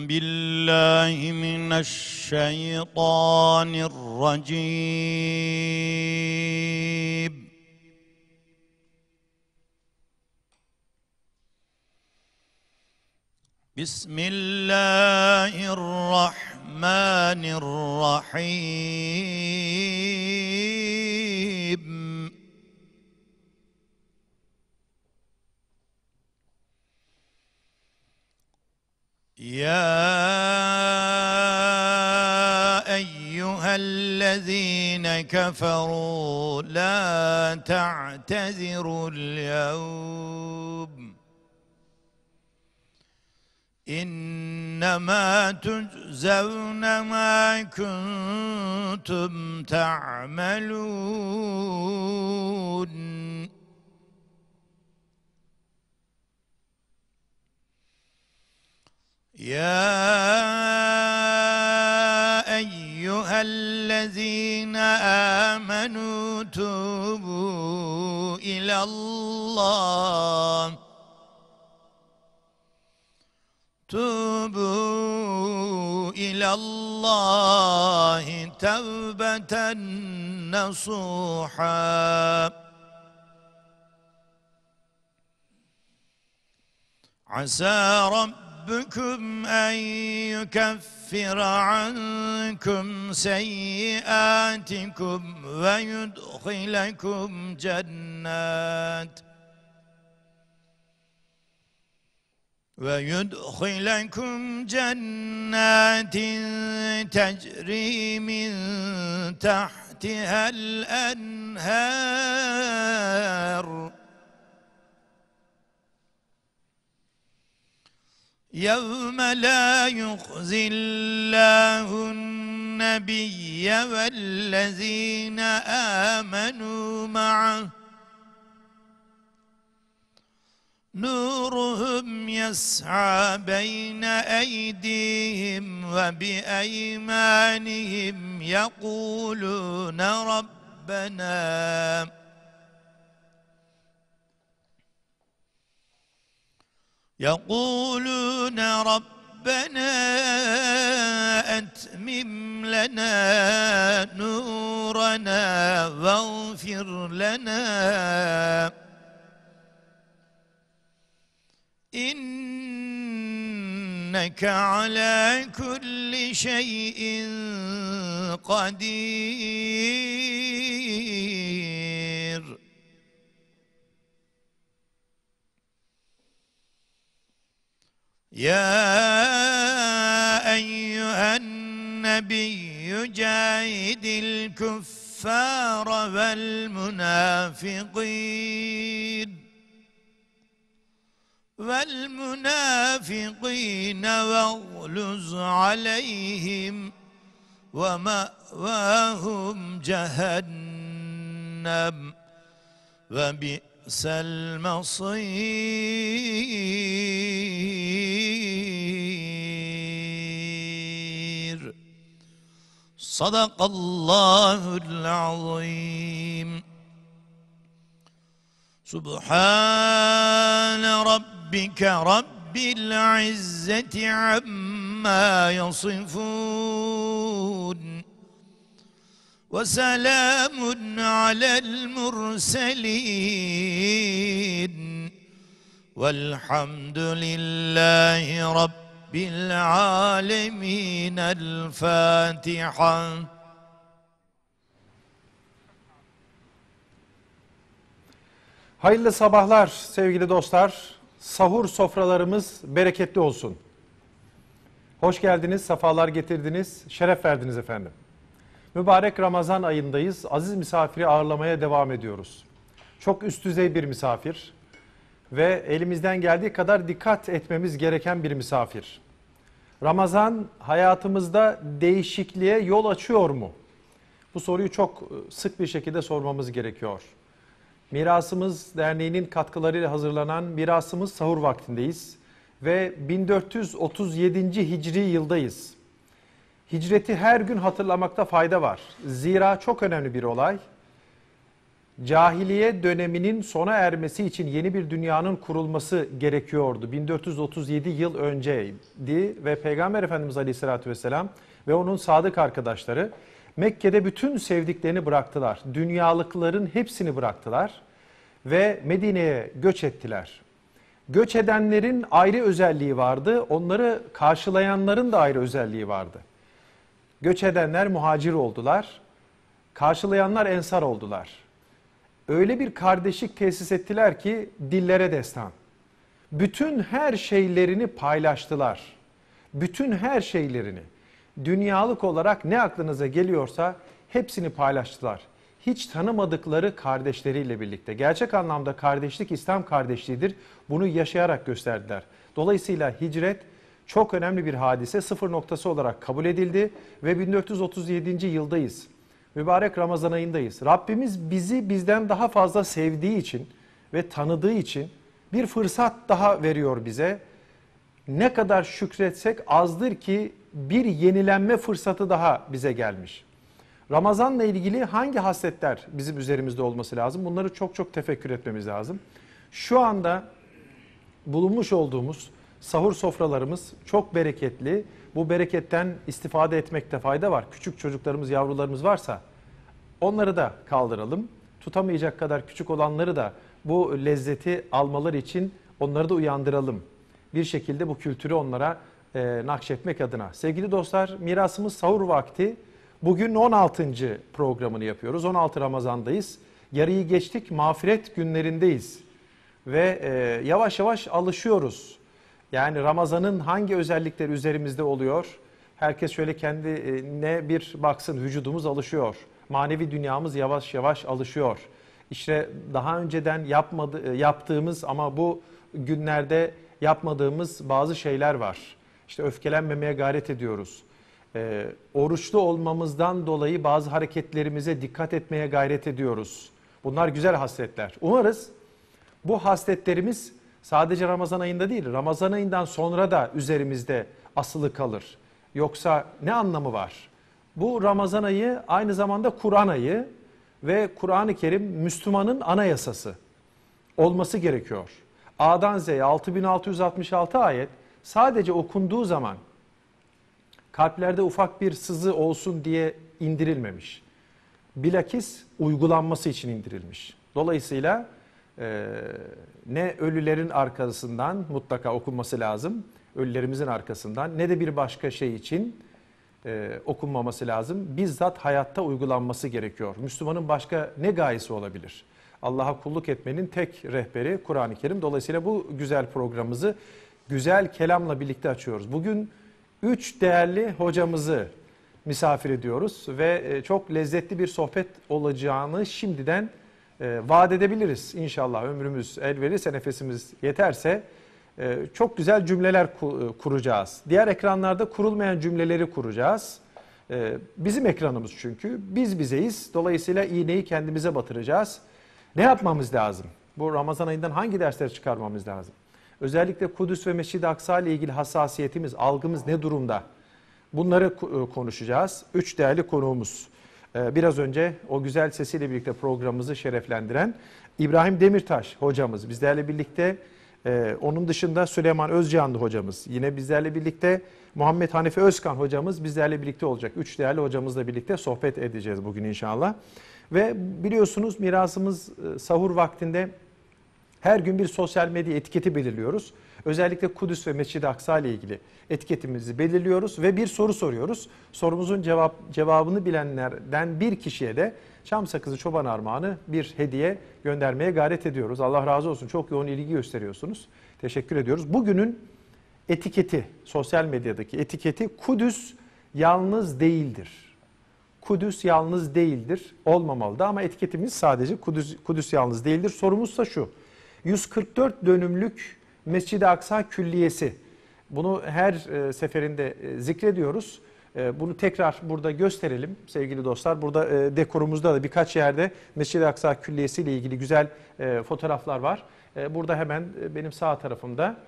بالله من الشيطان الرجيم. بسم الله الرحمن الرحيم. يا أيها الذين كفروا لا تعتذروا اليوم إنما تجزون ما كنتم تعملون. يا أيها الذين آمنوا توبوا إلى الله توبة نصوحا عسى ربكم أن يكفر عنكم سيئاتكم ويدخلكم جنات تجري من تحتها الأنهار يوم لا يخزي الله النبي والذين آمنوا معه نورهم يسعى بين أيديهم وبأيمانهم يقولون ربنا أتمم لنا نورنا واغفر لنا إنك على كل شيء قدير. يا أيها النبي جاهد الكفار والمنافقين واغلظ عليهم ومأواهم جهنم وبئس المصير. صدق الله العظيم. سبحان ربك رب العزة عما يصفون وسلام على المرسلين والحمد لله رب العالمين. الفاتحة. Hayırlı sabahlar sevgili dostlar. Sahur sofralarımız bereketli olsun. Hoş geldiniz, sefalar getirdiniz, şeref verdiniz efendim. Mübarek Ramazan ayındayız. Aziz misafiri ağırlamaya devam ediyoruz. Çok üst düzey bir misafir ve elimizden geldiği kadar dikkat etmemiz gereken bir misafir. Ramazan hayatımızda değişikliğe yol açıyor mu? Bu soruyu çok sık bir şekilde sormamız gerekiyor. Mirasımız Derneği'nin katkılarıyla hazırlanan Mirasımız Sahur vaktindeyiz ve 1437. Hicri yıldayız. Hicreti her gün hatırlamakta fayda var. Zira çok önemli bir olay. Cahiliye döneminin sona ermesi için yeni bir dünyanın kurulması gerekiyordu. 1437 yıl önceydi ve Peygamber Efendimiz Aleyhisselatü Vesselam ve onun sadık arkadaşları Mekke'de bütün sevdiklerini bıraktılar. Dünyalıkların hepsini bıraktılar ve Medine'ye göç ettiler. Göç edenlerin ayrı özelliği vardı, onları karşılayanların da ayrı özelliği vardı. Göç edenler muhacir oldular, karşılayanlar ensar oldular. Öyle bir kardeşlik tesis ettiler ki dillere destan. Bütün her şeylerini paylaştılar. Bütün her şeylerini. Dünyalık olarak ne aklınıza geliyorsa hepsini paylaştılar. Hiç tanımadıkları kardeşleriyle birlikte. Gerçek anlamda kardeşlik İslam kardeşliğidir. Bunu yaşayarak gösterdiler. Dolayısıyla hicret çok önemli bir hadise, sıfır noktası olarak kabul edildi ve 1437. yıldayız. Mübarek Ramazan ayındayız. Rabbimiz bizi bizden daha fazla sevdiği için ve tanıdığı için bir fırsat daha veriyor bize. Ne kadar şükretsek azdır ki bir yenilenme fırsatı daha bize gelmiş. Ramazanla ilgili hangi hasletler bizim üzerimizde olması lazım? Bunları çok çok tefekkür etmemiz lazım. Şu anda bulunmuş olduğumuz sahur sofralarımız çok bereketli. Bu bereketten istifade etmekte fayda var. Küçük çocuklarımız, yavrularımız varsa onları da kaldıralım. Tutamayacak kadar küçük olanları da bu lezzeti almaları için onları da uyandıralım. Bir şekilde bu kültürü onlara nakşetmek adına. Sevgili dostlar, mirasımız sahur vakti. Bugün 16. programını yapıyoruz. 16 Ramazan'dayız. Yarıyı geçtik, mağfiret günlerindeyiz. Ve yavaş yavaş alışıyoruz. Yani Ramazan'ın hangi özellikleri üzerimizde oluyor? Herkes şöyle kendine bir baksın, vücudumuz alışıyor. Manevi dünyamız yavaş yavaş alışıyor. İşte daha önceden yaptığımız ama bu günlerde yapmadığımız bazı şeyler var. İşte öfkelenmemeye gayret ediyoruz. Oruçlu olmamızdan dolayı bazı hareketlerimize dikkat etmeye gayret ediyoruz. Bunlar güzel hasletler. Umarız bu hasletlerimiz sadece Ramazan ayında değil, Ramazan ayından sonra da üzerimizde asılı kalır. Yoksa ne anlamı var? Bu Ramazan ayı aynı zamanda Kur'an ayı ve Kur'an-ı Kerim Müslümanın anayasası olması gerekiyor. A'dan Z'ye 6666 ayet sadece okunduğu zaman kalplerde ufak bir sızı olsun diye indirilmemiş. Bilakis uygulanması için indirilmiş. Dolayısıyla ne ölülerin arkasından mutlaka okunması lazım, ölülerimizin arkasından, ne de bir başka şey için okunmaması lazım. Bizzat hayatta uygulanması gerekiyor. Müslümanın başka ne gayesi olabilir? Allah'a kulluk etmenin tek rehberi Kur'an-ı Kerim. Dolayısıyla bu güzel programımızı güzel kelamla birlikte açıyoruz. Bugün 3 değerli hocamızı misafir ediyoruz ve çok lezzetli bir sohbet olacağını şimdiden vaat edebiliriz. İnşallah ömrümüz el verirse, nefesimiz yeterse çok güzel cümleler kuracağız. Diğer ekranlarda kurulmayan cümleleri kuracağız. Bizim ekranımız çünkü. Biz bizeyiz. Dolayısıyla iğneyi kendimize batıracağız. Ne yapmamız lazım? Bu Ramazan ayından hangi dersleri çıkarmamız lazım? Özellikle Kudüs ve Mescid-i Aksa ile ilgili hassasiyetimiz, algımız ne durumda? Bunları konuşacağız. 3 değerli konuğumuz. Biraz önce o güzel sesiyle birlikte programımızı şereflendiren İbrahim Demirtaş hocamız bizlerle birlikte. Onun dışında Süleyman Özcanlı hocamız. Yine bizlerle birlikte Muhammed Hanife Özkan hocamız bizlerle birlikte olacak. 3 değerli hocamızla birlikte sohbet edeceğiz bugün inşallah. Ve biliyorsunuz mirasımız sahur vaktinde her gün bir sosyal medya etiketi belirliyoruz. Özellikle Kudüs ve Mescid-i Aksa ile ilgili etiketimizi belirliyoruz ve bir soru soruyoruz. Sorumuzun cevabını bilenlerden bir kişiye de çam sakızı çoban armağanı bir hediye göndermeye gayret ediyoruz. Allah razı olsun, çok yoğun ilgi gösteriyorsunuz. Teşekkür ediyoruz. Bugünün etiketi, sosyal medyadaki etiketi Kudüs yalnız değildir. Kudüs yalnız değildir, olmamalı da ama etiketimiz sadece Kudüs yalnız değildir. Sorumuzsa şu: 144 dönümlük Mescid-i Aksa Külliyesi. Bunu her seferinde zikrediyoruz. Bunu tekrar burada gösterelim sevgili dostlar. Burada dekorumuzda da birkaç yerde Mescid-i Aksa Külliyesi ile ilgili güzel fotoğraflar var. Burada hemen benim sağ tarafımda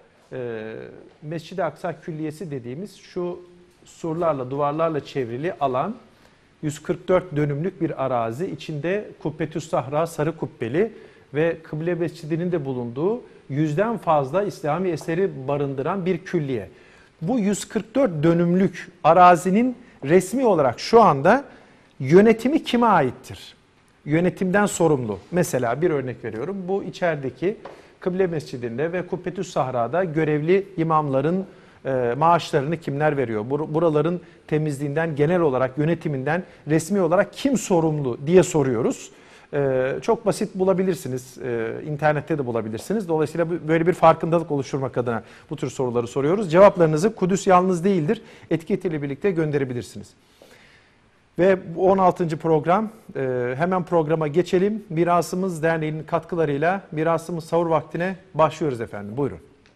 Mescid-i Aksa Külliyesi dediğimiz şu surlarla, duvarlarla çevrili alan 144 dönümlük bir arazi. İçinde Kubbetüs Sahra sarı kubbeli ve Kıble Mescidi'nin de bulunduğu 100'den fazla İslami eseri barındıran bir külliye. Bu 144 dönümlük arazinin resmi olarak şu anda yönetimi kime aittir? Yönetimden sorumlu. Mesela bir örnek veriyorum. Bu içerideki Kıble Mescidi'nde ve Kubbetüs Sahra'da görevli imamların maaşlarını kimler veriyor? Buraların temizliğinden, genel olarak yönetiminden resmi olarak kim sorumlu diye soruyoruz. Çok basit bulabilirsiniz. İnternette de bulabilirsiniz. Dolayısıyla böyle bir farkındalık oluşturmak adına bu tür soruları soruyoruz. Cevaplarınızı Kudüs yalnız değildir etiketiyle birlikte gönderebilirsiniz. Ve 16. program, hemen programa geçelim. Mirasımız Derneği'nin katkılarıyla Mirasımız Sahur vaktine başlıyoruz efendim. Buyurun.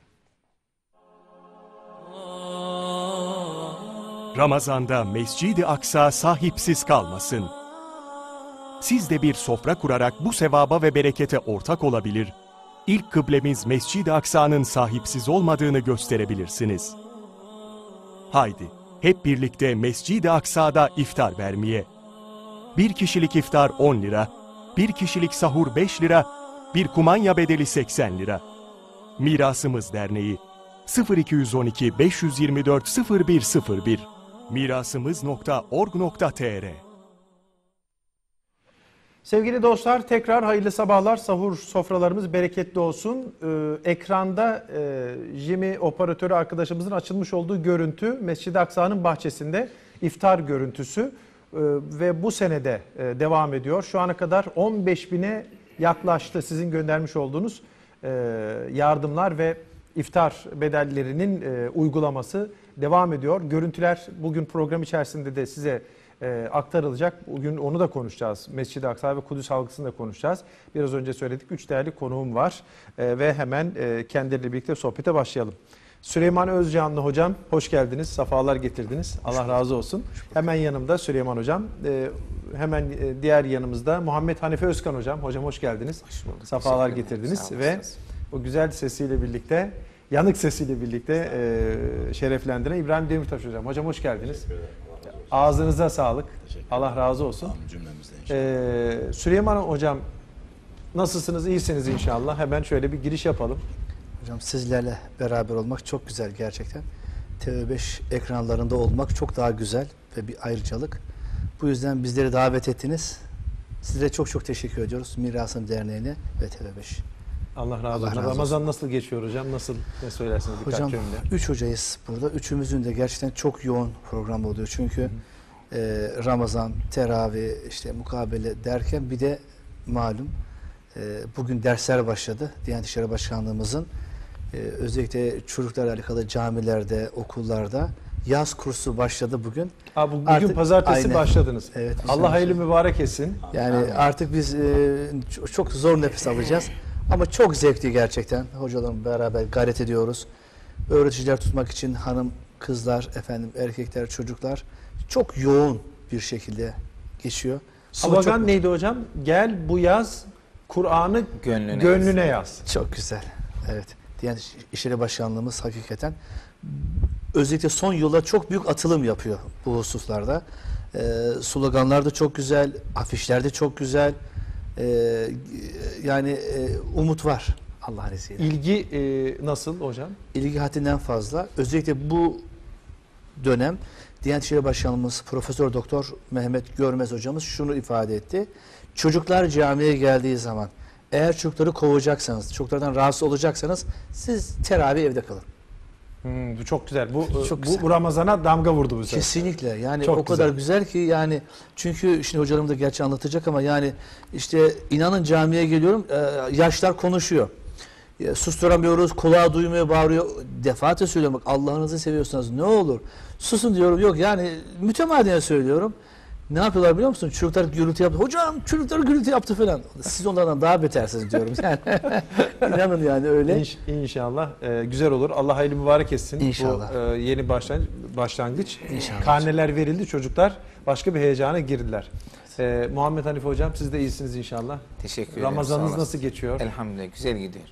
Ramazan'da Mescid-i Aksa sahipsiz kalmasın. Siz de bir sofra kurarak bu sevaba ve berekete ortak olabilir, İlk kıblemiz Mescid-i Aksa'nın sahipsiz olmadığını gösterebilirsiniz. Haydi, hep birlikte Mescid-i Aksa'da iftar vermeye. Bir kişilik iftar 10 lira, bir kişilik sahur 5 lira, bir kumanya bedeli 80 lira. Mirasımız Derneği 0212 524 0101 mirasımız.org.tr. Sevgili dostlar, tekrar hayırlı sabahlar. Sahur sofralarımız bereketli olsun. Ekranda Jimmy operatörü arkadaşımızın açılmış olduğu görüntü Mescid-i Aksa'nın bahçesinde iftar görüntüsü ve bu senede devam ediyor. Şu ana kadar 15.000'e yaklaştı sizin göndermiş olduğunuz yardımlar ve iftar bedellerinin uygulaması devam ediyor. Görüntüler bugün program içerisinde de size aktarılacak. Bugün onu da konuşacağız. Mescid-i Aksa ve Kudüs halkasını da konuşacağız. Biraz önce söyledik. 3 değerli konuğum var. Ve hemen kendileriyle birlikte sohbete başlayalım. Süleyman Özcanlı hocam, hoş geldiniz. Safalar getirdiniz. Allah razı olsun. Hemen yanımda Süleyman hocam. Hemen diğer yanımızda Muhammed Hanife Özkan hocam. Hocam hoş geldiniz. Hoş bulduk. Safalar getirdiniz. Ve o güzel sesiyle birlikte, yanık sesiyle birlikte şereflendiren İbrahim Demirtaş hocam. Hocam hoş geldiniz. Ağzınıza sağlık. Allah razı olsun. Süleyman hocam, nasılsınız? İyisiniz inşallah. Hemen şöyle bir giriş yapalım. Hocam sizlerle beraber olmak çok güzel gerçekten. TV5 ekranlarında olmak çok daha güzel ve bir ayrıcalık. Bu yüzden bizleri davet ettiniz. Sizlere çok çok teşekkür ediyoruz. Mirasım Derneği'ne ve TV5. Allah razı olsun. Ramazan nasıl geçiyor hocam? Ne söylersiniz birkaç cümle? Hocam 3 hocayız burada. Üçümüzün de gerçekten çok yoğun program oluyor. Çünkü Ramazan, teravih, işte mukabele derken bir de malum bugün dersler başladı. Diyanet İşleri Başkanlığımızın özellikle çocuklarla alakalı camilerde, okullarda yaz kursu başladı bugün. Bugün Artık, pazartesi aynen başladınız. Evet, Allah hayırlı mübarek etsin. Yani artık biz çok zor nefes alacağız. Ama çok zevkli gerçekten. Hocalarımla beraber gayret ediyoruz. Öğreticiler tutmak için hanım, kızlar, erkekler, çocuklar çok yoğun bir şekilde geçiyor. Slogan neydi hocam? Gel bu yaz Kur'an'ı gönlüne yaz. Çok güzel. Evet. Diyanet İşleri Başkanlığımız hakikaten özellikle son yılda çok büyük atılım yapıyor bu hususlarda. Sloganlar da çok güzel, afişler de çok güzel. Umut var Allah'ın izniyle. İlgi nasıl hocam? İlgi haddinden fazla. Özellikle bu dönem Diyanet İşleri Başkanlığımız Profesör Doktor Mehmet Görmez hocamız şunu ifade etti. Çocuklar camiye geldiği zaman eğer çocukları kovacaksanız, çocuklardan rahatsız olacaksanız siz teravih evde kalın. Bu çok güzel. Bu güzel. Bu Ramazan'a damga vurdu bu sefer. Kesinlikle. Yani çok o kadar güzel ki yani çünkü şimdi hocalarım da gerçi anlatacak ama yani işte inanın camiye geliyorum yaşlar konuşuyor. Susturamıyoruz, kulağı duymuyor, bağırıyor. Defaatle söylüyorum bak Allah'ınızı seviyorsanız ne olur susun diyorum. Yok yani mütemadiyen söylüyorum. Ne yapıyorlar biliyor musun? Çocuklar gürültü yaptı. Hocam çocuklar gürültü yaptı falan. Siz onlardan daha betersiniz diyorum. Yani inanın yani öyle. İnşallah güzel olur. Allah hayırlı mübarek etsin. İnşallah. Bu yeni başlangıç. İnşallah. Karneler verildi. Çocuklar başka bir heyecana girdiler. Muhammed Hanife hocam siz de iyisiniz inşallah. Teşekkür ederim. Ramazanınız nasıl geçiyor? Elhamdülillah güzel gidiyor.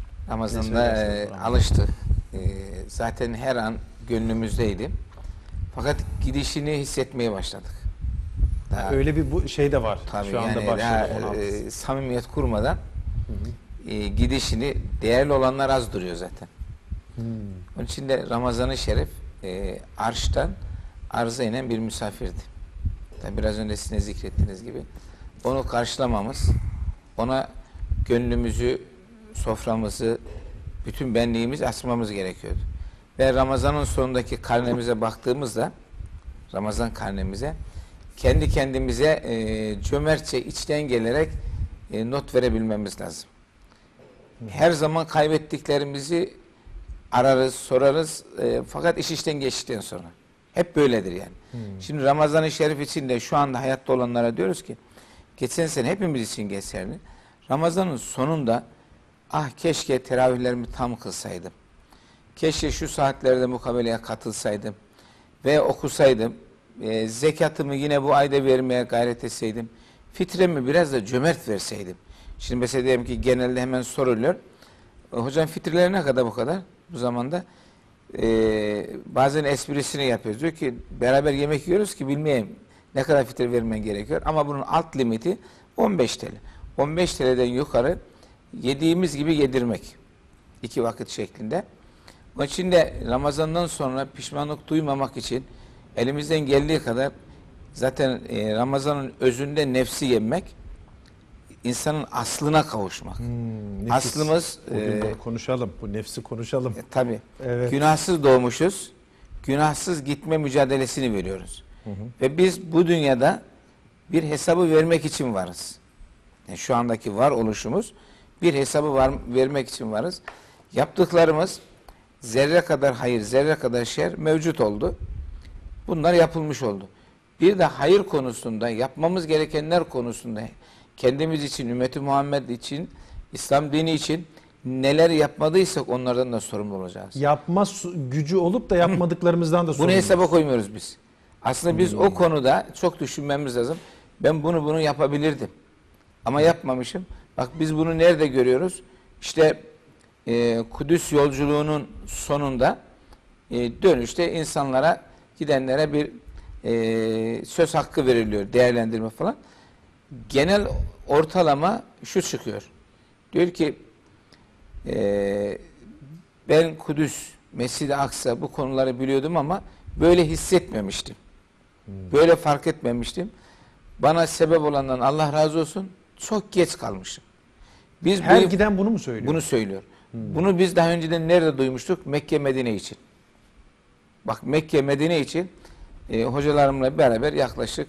Ramazan'da alıştık. Zaten her an gönlümüzdeydi. Fakat gidişini hissetmeye başladık. Daha, Öyle bir bu şey de var. tabii Şu anda yani başladı daha 16. samimiyet kurmadan gidişini, değerli olanlar az duruyor zaten. Onun için de Ramazan-ı Şerif arştan arza inen bir misafirdi. Tabii biraz önce sizin zikrettiğiniz gibi onu karşılamamız, ona gönlümüzü, soframızı, bütün benliğimizi açmamız gerekiyordu. Ve Ramazan'ın sonundaki karnemize baktığımızda, Ramazan karnemize, kendi kendimize cömertçe içten gelerek not verebilmemiz lazım. Her zaman kaybettiklerimizi ararız, sorarız, fakat iş işten geçtikten sonra. Hep böyledir yani. Şimdi Ramazan-ı Şerif için de şu anda hayatta olanlara diyoruz ki, geçen sene hepimiz için geçerli. Ramazan'ın sonunda, ah keşke teravihlerimi tam kılsaydım. Keşke şu saatlerde mukabeleye katılsaydım ve okusaydım. Zekatımı yine bu ayda vermeye gayret etseydim. Fitremi biraz da cömert verseydim. Şimdi mesela diyelim ki genelde hemen soruluyor. Hocam fitreleri ne kadar bu kadar bu zamanda? Bazen esprisini yapıyoruz. Diyor ki beraber yemek yiyoruz ki bilmeyeyim ne kadar fitre vermen gerekiyor. Ama bunun alt limiti 15 TL. 15 TL'den yukarı yediğimiz gibi yedirmek. 2 vakit şeklinde. Onun için de Ramazan'dan sonra pişmanlık duymamak için elimizden geldiği kadar zaten Ramazan'ın özünde nefsi yemek, insanın aslına kavuşmak. Aslımız Bugün bunu konuşalım. Bu nefsi konuşalım. tabii. Evet. Günahsız doğmuşuz. Günahsız gitme mücadelesini veriyoruz. Ve biz bu dünyada bir hesabı vermek için varız. Yani şu andaki varoluşumuz bir hesabı vermek için varız. Yaptıklarımız zerre kadar hayır, zerre kadar şer mevcut oldu. Bunlar yapılmış oldu. Bir de hayır konusunda, yapmamız gerekenler konusunda kendimiz için, ümmeti Muhammed için, İslam dini için neler yapmadıysak onlardan da sorumlu olacağız. Yapma gücü olup da yapmadıklarımızdan da Bunu sorumlu. hesaba koymuyoruz biz. Aslında biz o konuda çok düşünmemiz lazım. Ben bunu yapabilirdim. Ama yapmamışım. Bak biz bunu nerede görüyoruz? İşte Kudüs yolculuğunun sonunda dönüşte insanlara, gidenlere bir söz hakkı veriliyor, değerlendirme falan. Genel ortalama şu çıkıyor. Diyor ki ben Kudüs, Mescid-i Aksa bu konuları biliyordum ama böyle hissetmemiştim. Böyle fark etmemiştim. Bana sebep olandan Allah razı olsun. Çok geç kalmışım. Biz Her giden bunu mu söylüyor? bunu söylüyor. Bunu biz daha önceden nerede duymuştuk? Mekke, Medine için. Bak Mekke, Medine için hocalarımla beraber yaklaşık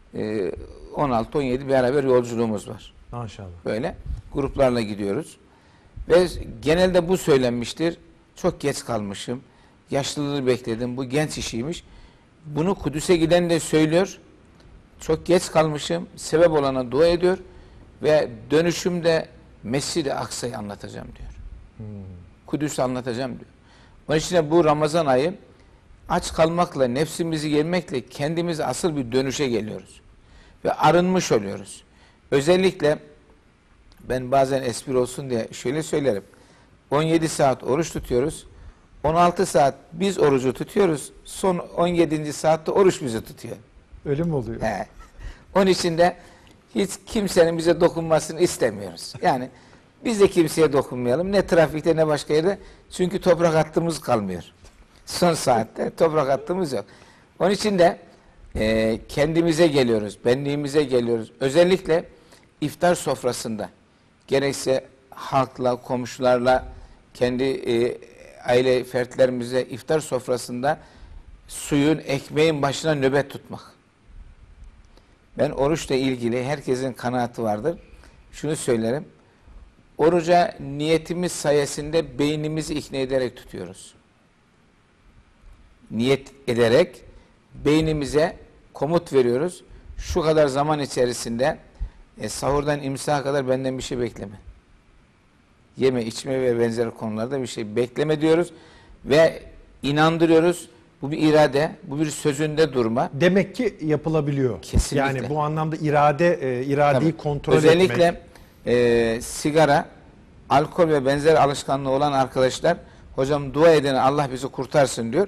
16-17 beraber yolculuğumuz var. Maşallah. Böyle gruplarla gidiyoruz. Ve genelde bu söylenmiştir. Çok geç kalmışım. Yaşlılığı bekledim. Bu genç işiymiş. Bunu Kudüs'e giden de söylüyor. Çok geç kalmışım. Sebep olana dua ediyor. Ve dönüşümde Mescid-i Aksa'yı anlatacağım diyor. Kudüs'ü anlatacağım diyor. Onun için de bu Ramazan ayı aç kalmakla, nefsimizi yemekle kendimiz asıl bir dönüşe geliyoruz. Ve arınmış oluyoruz. Özellikle ben bazen espri olsun diye şöyle söylerim. 17 saat oruç tutuyoruz. 16 saat biz orucu tutuyoruz. Son 17. saatte oruç bizi tutuyor. Öyle mi oluyor? He. Onun için de hiç kimsenin bize dokunmasını istemiyoruz. Yani biz de kimseye dokunmayalım. Ne trafikte ne başka yerde. Çünkü toprak attığımız kalmıyor. Son saatte toprak attığımız yok. Onun için de kendimize geliyoruz. Benliğimize geliyoruz. Özellikle iftar sofrasında gerekse halkla, komşularla, kendi aile fertlerimize iftar sofrasında suyun, ekmeğin başına nöbet tutmak. Ben oruçla ilgili herkesin kanaati vardır. Şunu söylerim. Oruca niyetimiz sayesinde beynimizi ikna ederek tutuyoruz. Niyet ederek beynimize komut veriyoruz. Şu kadar zaman içerisinde sahurdan imsaha kadar benden bir şey bekleme. Yeme, içme ve benzeri konularda bir şey bekleme diyoruz. Ve inandırıyoruz. Bu bir irade, bu bir sözünde durma. Demek ki yapılabiliyor. Kesinlikle. Yani bu anlamda iradeyi Tabii. kontrol Özellikle etmek. sigara, alkol ve benzeri alışkanlığı olan arkadaşlar, hocam dua edin Allah bizi kurtarsın diyor.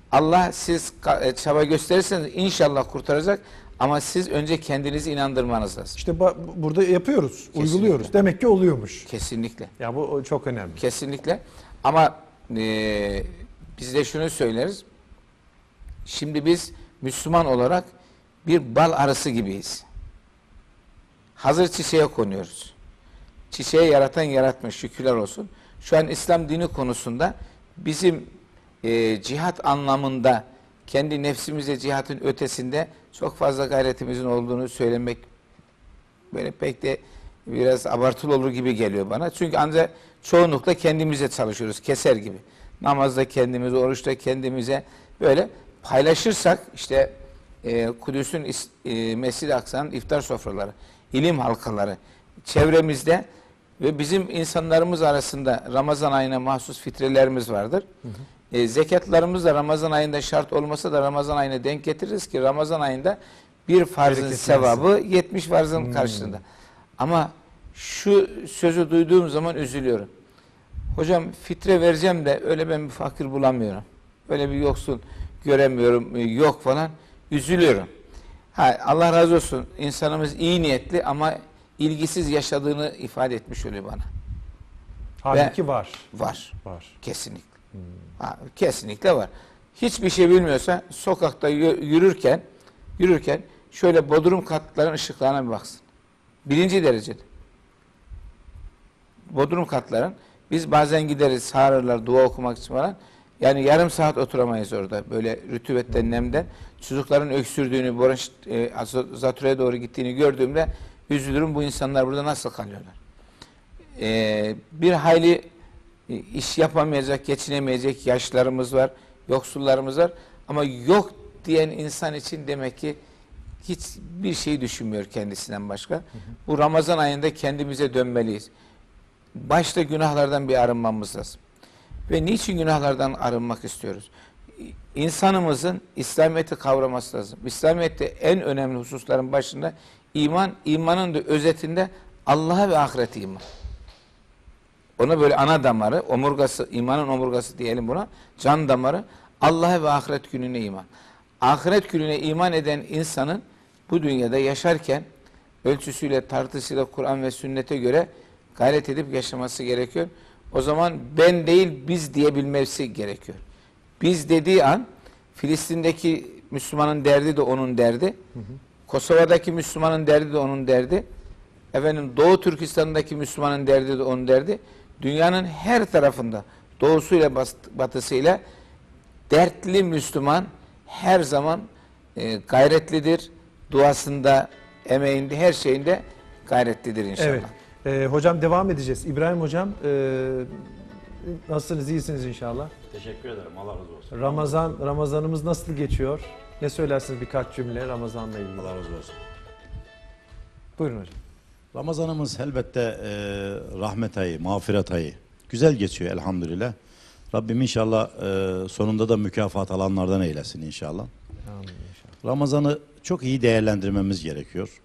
Allah siz çaba gösterirseniz inşallah kurtaracak ama siz önce kendinizi inandırmanız lazım. İşte burada yapıyoruz, Kesinlikle. uyguluyoruz. Demek ki oluyormuş. Kesinlikle. Ya bu çok önemli. Kesinlikle. Ama biz de şunu söyleriz. Şimdi biz Müslüman olarak bir bal arısı gibiyiz. Hazır çiçeğe konuyoruz. Çiçeği yaratan yaratmış, şükürler olsun. Şu an İslam dini konusunda bizim cihat anlamında kendi nefsimize cihatın ötesinde çok fazla gayretimizin olduğunu söylemek böyle pek de biraz abartılı olur gibi geliyor bana. Çünkü ancak çoğunlukla kendimize çalışıyoruz, keser gibi. Namazda kendimize, oruçta kendimize böyle paylaşırsak işte Kudüs'ün Mescid-i Aksa'nın iftar sofraları, ilim halkaları çevremizde ve bizim insanlarımız arasında Ramazan ayına mahsus fitrelerimiz vardır. Zekatlarımız da Ramazan ayında şart olmasa da Ramazan ayına denk getiririz ki Ramazan ayında bir farzın Bereketlensin. sevabı 70 farzın karşılığında. Ama şu sözü duyduğum zaman üzülüyorum. Hocam fitre vereceğim de öyle ben bir fakir bulamıyorum. Öyle bir yoksul göremiyorum, yok falan. Üzülüyorum. Allah razı olsun. İnsanımız iyi niyetli ama ilgisiz yaşadığını ifade etmiş oluyor bana. Halbuki var. Var. Var. Kesinlikle. Kesinlikle var. Hiçbir şey bilmiyorsa sokakta yürürken şöyle bodrum katların ışıklarına bir baksın. Birinci derecede. Bodrum katların biz bazen gideriz, çağırırlar dua okumak için falan. Yani yarım saat oturamayız orada. Böyle rütübetten, nemden. Çocukların öksürdüğünü, zatürreye doğru gittiğini gördüğümde üzülürüm. Bu insanlar burada nasıl kalıyorlar? Bir hayli iş yapamayacak, geçinemeyecek yaşlarımız var, yoksullarımız var. Ama yok diyen insan için demek ki hiçbir şey düşünmüyor kendisinden başka. Bu Ramazan ayında kendimize dönmeliyiz. Başta günahlardan bir arınmamız lazım. Ve niçin günahlardan arınmak istiyoruz? İnsanımızın İslamiyet'i kavraması lazım. İslamiyet'te en önemli hususların başında iman, imanın da özetinde Allah'a ve ahirete iman. Ona böyle ana damarı, omurgası, imanın omurgası diyelim buna, can damarı, Allah'a ve ahiret gününe iman. Ahiret gününe iman eden insanın bu dünyada yaşarken ölçüsüyle, tartısıyla Kur'an ve sünnete göre gayret edip yaşaması gerekiyor. O zaman ben değil biz diyebilmesi gerekiyor. Biz dediği an Filistin'deki Müslümanın derdi de onun derdi. Kosova'daki Müslümanın derdi de onun derdi. Doğu Türkistan'daki Müslümanın derdi de onun derdi. Dünyanın her tarafında doğusuyla batısıyla dertli Müslüman her zaman gayretlidir. Duasında, emeğinde, her şeyinde gayretlidir inşallah. Evet. Hocam devam edeceğiz. İbrahim hocam nasılsınız? İyisiniz inşallah. Teşekkür ederim. Allah razı olsun. Ramazanımız nasıl geçiyor? Ne söylersiniz birkaç cümle Ramazan'la ilgili? Allah razı olsun. Buyurun hocam. Ramazanımız elbette rahmet ayı, mağfiret ayı. Güzel geçiyor elhamdülillah. Rabbim inşallah sonunda da mükafat alanlardan eylesin inşallah. Amin inşallah. Ramazan'ı çok iyi değerlendirmemiz gerekiyor.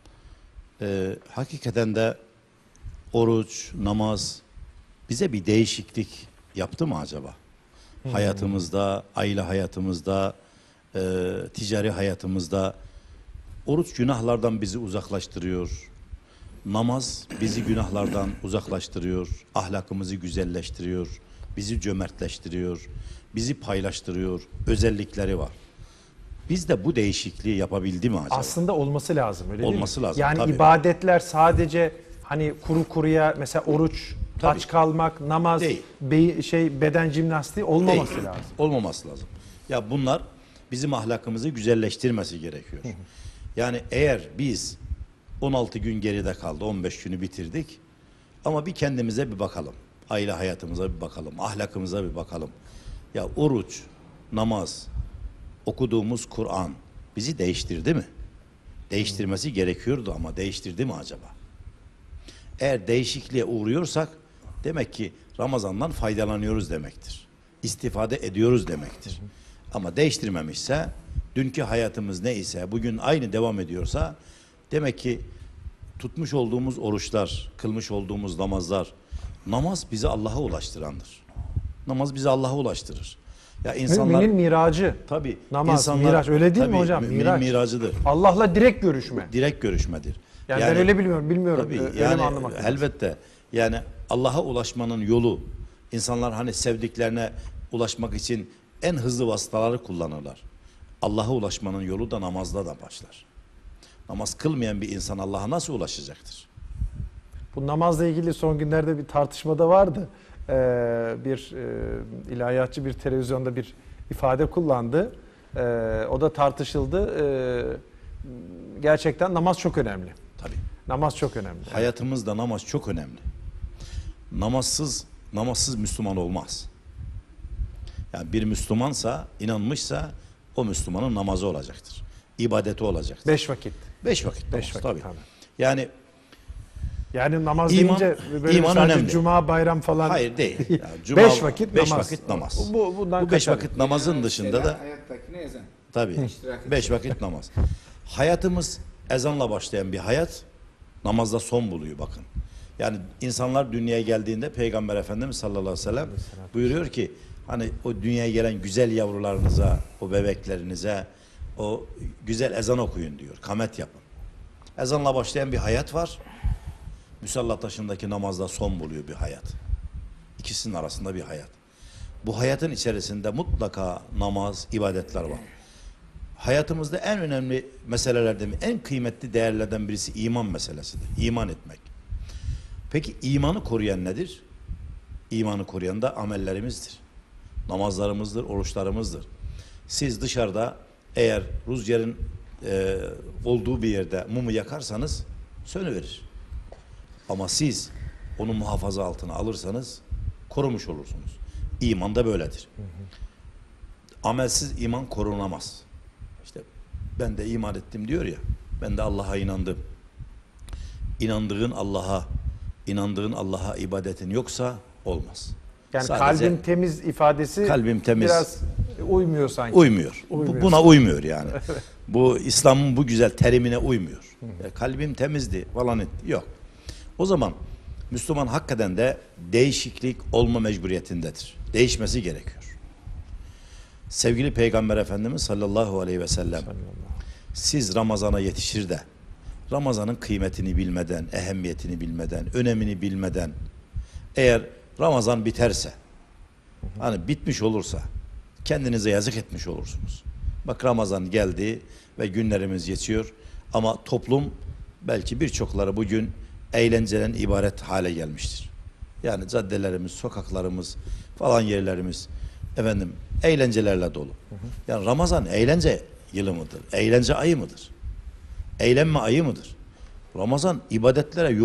Hakikaten de oruç, namaz bize bir değişiklik yaptı mı acaba? Hayatımızda, aile hayatımızda, ticari hayatımızda oruç günahlardan bizi uzaklaştırıyor. Namaz bizi günahlardan uzaklaştırıyor. Ahlakımızı güzelleştiriyor. Bizi cömertleştiriyor. Bizi paylaştırıyor. Özellikleri var. Biz de bu değişikliği yapabildi mi acaba? Aslında olması lazım öyle değil mi? Olması lazım, Yani tabii. ibadetler sadece hani kuru kuruya mesela oruç, Tabii. aç kalmak, namaz, Değil. beden jimnastiği olmaması Değil. lazım. Olmaması lazım. Ya bunlar bizim ahlakımızı güzelleştirmesi gerekiyor. Yani eğer biz 16 gün geride kaldı, 15 günü bitirdik ama bir kendimize bir bakalım. Aile hayatımıza bir bakalım, ahlakımıza bir bakalım. Ya oruç, namaz, okuduğumuz Kur'an bizi değiştirdi mi? Değiştirmesi gerekiyordu ama değiştirdi mi acaba? Eğer değişikliğe uğruyorsak demek ki Ramazan'dan faydalanıyoruz demektir. İstifade ediyoruz demektir. Ama değiştirmemişse, dünkü hayatımız neyse, bugün aynı devam ediyorsa demek ki tutmuş olduğumuz oruçlar, kılmış olduğumuz namazlar, namaz bizi Allah'a ulaştırandır. Namaz bizi Allah'a ulaştırır. Ya insanlar Müminin miracı. tabii Namaz, insanlar, miraç öyle değil mi tabii, hocam? Müminin Miraç. miracıdır. Allah'la direkt görüşme. Direkt görüşmedir. Yani ben öyle bilmiyorum. Tabii, Öyle yani mi anlamak lazım? elbette. Yani Allah'a ulaşmanın yolu, insanlar hani sevdiklerine ulaşmak için en hızlı vasıtaları kullanırlar. Allah'a ulaşmanın yolu da namazda da başlar. Namaz kılmayan bir insan Allah'a nasıl ulaşacaktır? Bu namazla ilgili son günlerde bir tartışmada vardı. Bir ilahiyatçı bir televizyonda bir ifade kullandı. O da tartışıldı. Gerçekten namaz çok önemli. Tabii. Namaz çok önemli. Hayatımızda namaz çok önemli. Namazsız Müslüman olmaz. Yani bir Müslümansa, inanmışsa o Müslümanın namazı olacaktır. İbadeti olacaktır. 5 vakit. 5 vakit. 5 namaz, vakit tabii. tabii. Yani Namaz İman- deyince böyle iman sadece önemli. cuma, bayram falan. hayır değil. Yani 5 vakit beş namaz. vakit namaz. Bundan Bu 5 kaçar. vakit namazın dışında da hayattakine ezan. tabii İştirak 5 vakit namaz. Hayatımız ezanla başlayan bir hayat namazda son buluyor bakın. Yani insanlar dünyaya geldiğinde Peygamber Efendimiz sallallahu aleyhi ve sellem buyuruyor ki hani o dünyaya gelen güzel yavrularınıza, o bebeklerinize o güzel ezan okuyun diyor. Kamet yapın. Ezanla başlayan bir hayat var. Müsalla taşındaki namazda son buluyor bir hayat. İkisinin arasında bir hayat. Bu hayatın içerisinde mutlaka namaz, ibadetler var. Hayatımızda en önemli meselelerden, en kıymetli değerlerden birisi iman meselesidir. İman etmek. Peki imanı koruyan nedir? İmanı koruyan da amellerimizdir. Namazlarımızdır, oruçlarımızdır. Siz dışarıda eğer rüzgarın olduğu bir yerde mumu yakarsanız sönüverir. Ama siz onu muhafaza altına alırsanız korumuş olursunuz. İman da böyledir. Amelsiz iman korunamaz. İşte ben de iman ettim diyor ya, ben de Allah'a inandım. İnandığın Allah'a ibadetin yoksa olmaz. Yani Sadece kalbim temiz ifadesi kalbim temiz biraz uymuyor sanki. uymuyor. Uymuyor. Buna uymuyor yani. Bu İslam'ın bu güzel terimine uymuyor. Kalbim temizdi falan etti. Yok. O zaman Müslüman hakikaten de değişiklik olma mecburiyetindedir. Değişmesi gerekiyor. Sevgili Peygamber Efendimiz sallallahu aleyhi ve sellem siz Ramazan'a yetişir de Ramazan'ın kıymetini bilmeden, ehemmiyetini bilmeden, önemini bilmeden eğer Ramazan biterse hani bitmiş olursa kendinize yazık etmiş olursunuz. Bak Ramazan geldi ve günlerimiz geçiyor ama toplum belki birçokları bugün eğlenceden ibaret hale gelmiştir. Yani caddelerimiz, sokaklarımız falan yerlerimiz efendim eğlencelerle dolu. Yani Ramazan eğlence yılı mıdır? Eğlence ayı mıdır? Eğlenme ayı mıdır? Ramazan ibadetlere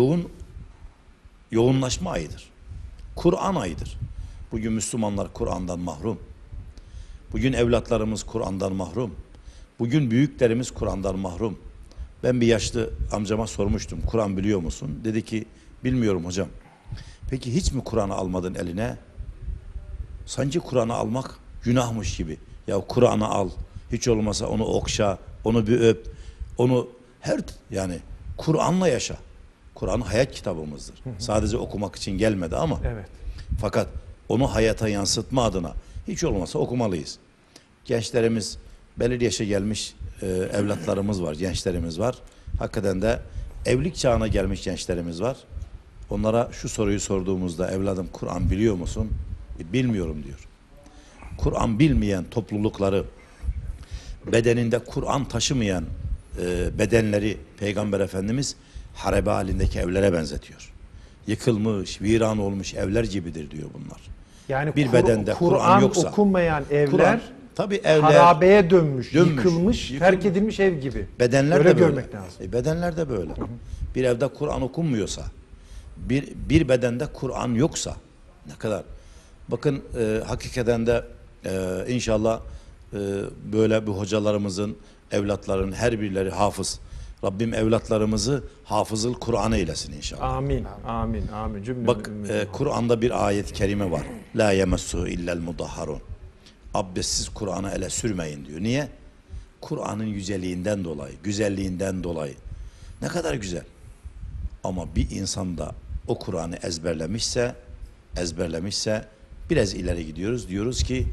yoğunlaşma ayıdır. Kur'an ayıdır. Bugün Müslümanlar Kur'an'dan mahrum. Bugün evlatlarımız Kur'an'dan mahrum. Bugün büyüklerimiz Kur'an'dan mahrum. Ben bir yaşlı amcama sormuştum. Kur'an biliyor musun? Dedi ki bilmiyorum hocam. Peki hiç mi Kur'an'ı almadın eline? Sanki Kur'an'ı almak günahmış gibi. Ya Kur'an'ı al. Hiç olmasa onu okşa, onu bir öp. Onu yani Kur'an'la yaşa. Kur'an hayat kitabımızdır. Sadece okumak için gelmedi ama Evet. fakat onu hayata yansıtma adına hiç olmasa okumalıyız. Gençlerimiz belirli yaşa gelmiş evlatlarımız var, gençlerimiz var. Hakikaten de evlilik çağına gelmiş gençlerimiz var. Onlara şu soruyu sorduğumuzda evladım Kur'an biliyor musun? Bilmiyorum diyor. Kur'an bilmeyen toplulukları, bedeninde Kur'an taşımayan bedenleri Peygamber Efendimiz harebe halindeki evlere benzetiyor. Yıkılmış, viran olmuş evler gibidir diyor bunlar. Yani Bir bedende Kur'an yoksa, okunmayan evler tabii evler harabeye dönmüş, yıkılmış, terk edilmiş ev gibi. bedenler Öyle de böyle. görmek lazım. Bedenler de böyle. Bir evde Kur'an okunmuyorsa, bir bedende Kur'an yoksa ne kadar? Bakın hakikaten de inşallah böyle bu hocalarımızın, evlatların her birileri hafız. Rabbim evlatlarımızı hafızıl Kur'an eylesin inşallah. Amin. Amin. Amin. Cümle Bak Kur'an'da bir ayet-i kerime var. La yemessuhu illel mudahharun. Abdestsiz Kur'an'ı ele sürmeyin diyor. Niye? Kur'an'ın yüceliğinden dolayı, güzelliğinden dolayı. Ne kadar güzel. Ama bir insan da o Kur'an'ı ezberlemişse biraz ileri gidiyoruz. Diyoruz ki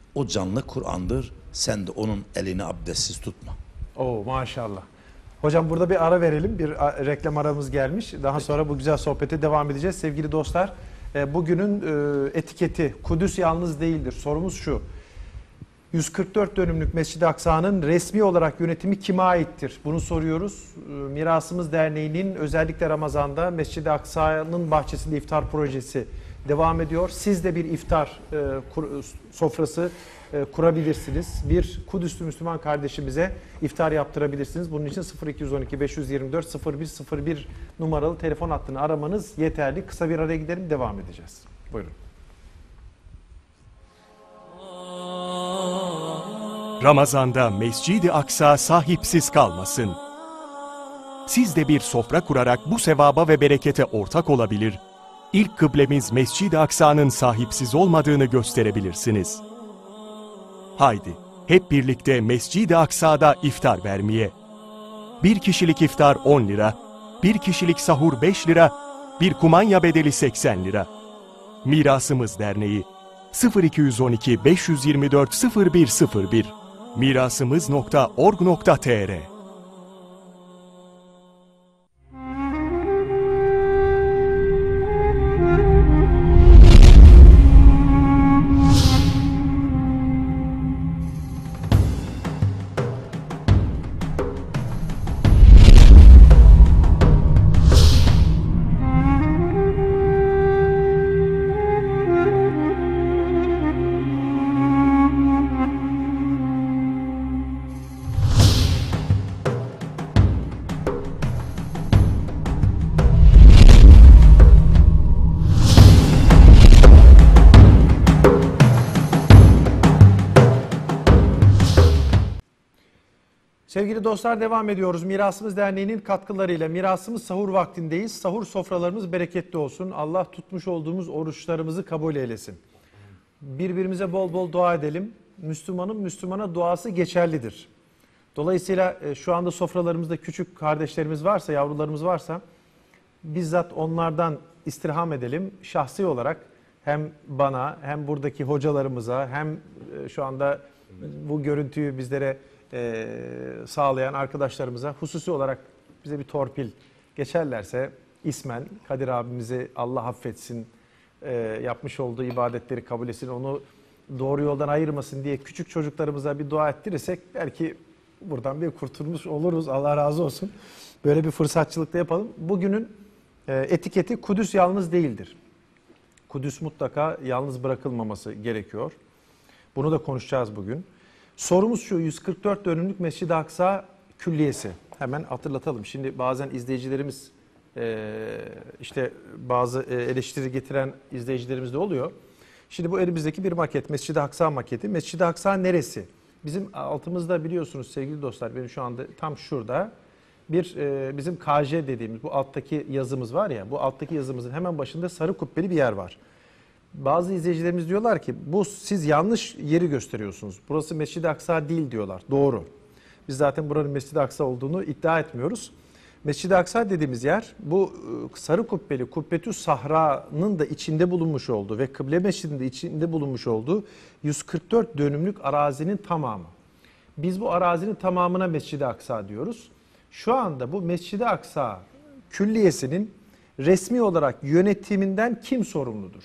O canlı Kur'an'dır. Sen de onun elini abdestsiz tutma. Oo maşallah. Hocam burada bir ara verelim. Bir reklam aramız gelmiş. Daha sonra bu güzel sohbete devam edeceğiz. Sevgili dostlar, bugünün etiketi Kudüs yalnız değildir. Sorumuz şu. 144 dönümlük Mescid-i Aksa'nın resmi olarak yönetimi kime aittir? Bunu soruyoruz. Mirasımız Derneği'nin özellikle Ramazan'da Mescid-i Aksa'nın bahçesinde iftar projesi devam ediyor. Siz de bir iftar sofrası kurabilirsiniz. Bir Kudüs'lü Müslüman kardeşimize iftar yaptırabilirsiniz. Bunun için 0212 524 0101 numaralı telefon hattını aramanız yeterli. Kısa bir araya gidelim, devam edeceğiz. Buyurun. Ramazan'da Mescid-i Aksa sahipsiz kalmasın. Siz de bir sofra kurarak bu sevaba ve berekete ortak olabilir, İlk kıblemiz Mescid-i Aksa'nın sahipsiz olmadığını gösterebilirsiniz. Haydi, hep birlikte Mescid-i Aksa'da iftar vermeye. Bir kişilik iftar 10 lira, bir kişilik sahur 5 lira, bir kumanya bedeli 80 lira. Mirasımız Derneği 0212 524 0101 mirasımız.org.tr. Sevgili dostlar, devam ediyoruz. Mirasımız Derneği'nin katkılarıyla Mirasımız Sahur vaktindeyiz. Sahur sofralarımız bereketli olsun. Allah tutmuş olduğumuz oruçlarımızı kabul eylesin. Birbirimize bol bol dua edelim. Müslümanın Müslümana duası geçerlidir. Dolayısıyla şu anda sofralarımızda küçük kardeşlerimiz varsa, yavrularımız varsa bizzat onlardan istirham edelim. Şahsi olarak hem bana hem buradaki hocalarımıza hem şu anda bu görüntüyü bizlere sağlayan arkadaşlarımıza hususi olarak bize bir torpil geçerlerse ismen Kadir abimizi Allah affetsin, yapmış olduğu ibadetleri kabul etsin, onu doğru yoldan ayırmasın diye küçük çocuklarımıza bir dua ettirirsek belki buradan bir kurtulmuş oluruz. Allah razı olsun. Böyle bir fırsatçılık da yapalım. Bugünün etiketi Kudüs yalnız değildir. Kudüs mutlaka yalnız bırakılmaması gerekiyor. Bunu da konuşacağız bugün. Sorumuz şu: 144 dönümlük Mescid-i Aksa Külliyesi. Hemen hatırlatalım. Şimdi bazen izleyicilerimiz işte bazı eleştiri getiren izleyicilerimiz de oluyor. Şimdi bu elimizdeki bir maket, Mescid-i Aksa maketi. Mescid-i Aksa neresi? Bizim altımızda biliyorsunuz sevgili dostlar, benim şu anda tam şurada bir bizim KJ dediğimiz bu alttaki yazımız var ya, bu alttaki yazımızın hemen başında sarı kubbeli bir yer var. Bazı izleyicilerimiz diyorlar ki bu siz yanlış yeri gösteriyorsunuz. Burası Mescid-i Aksa değil diyorlar. Doğru. Biz zaten buranın Mescid-i Aksa olduğunu iddia etmiyoruz. Mescid-i Aksa dediğimiz yer bu sarı kubbeli Kubbetü Sahra'nın da içinde bulunmuş olduğu ve Kıble Mescid'in de içinde bulunmuş olduğu 144 dönümlük arazinin tamamı. Biz bu arazinin tamamına Mescid-i Aksa diyoruz. Şu anda bu Mescid-i Aksa külliyesinin resmi olarak yönetiminden kim sorumludur?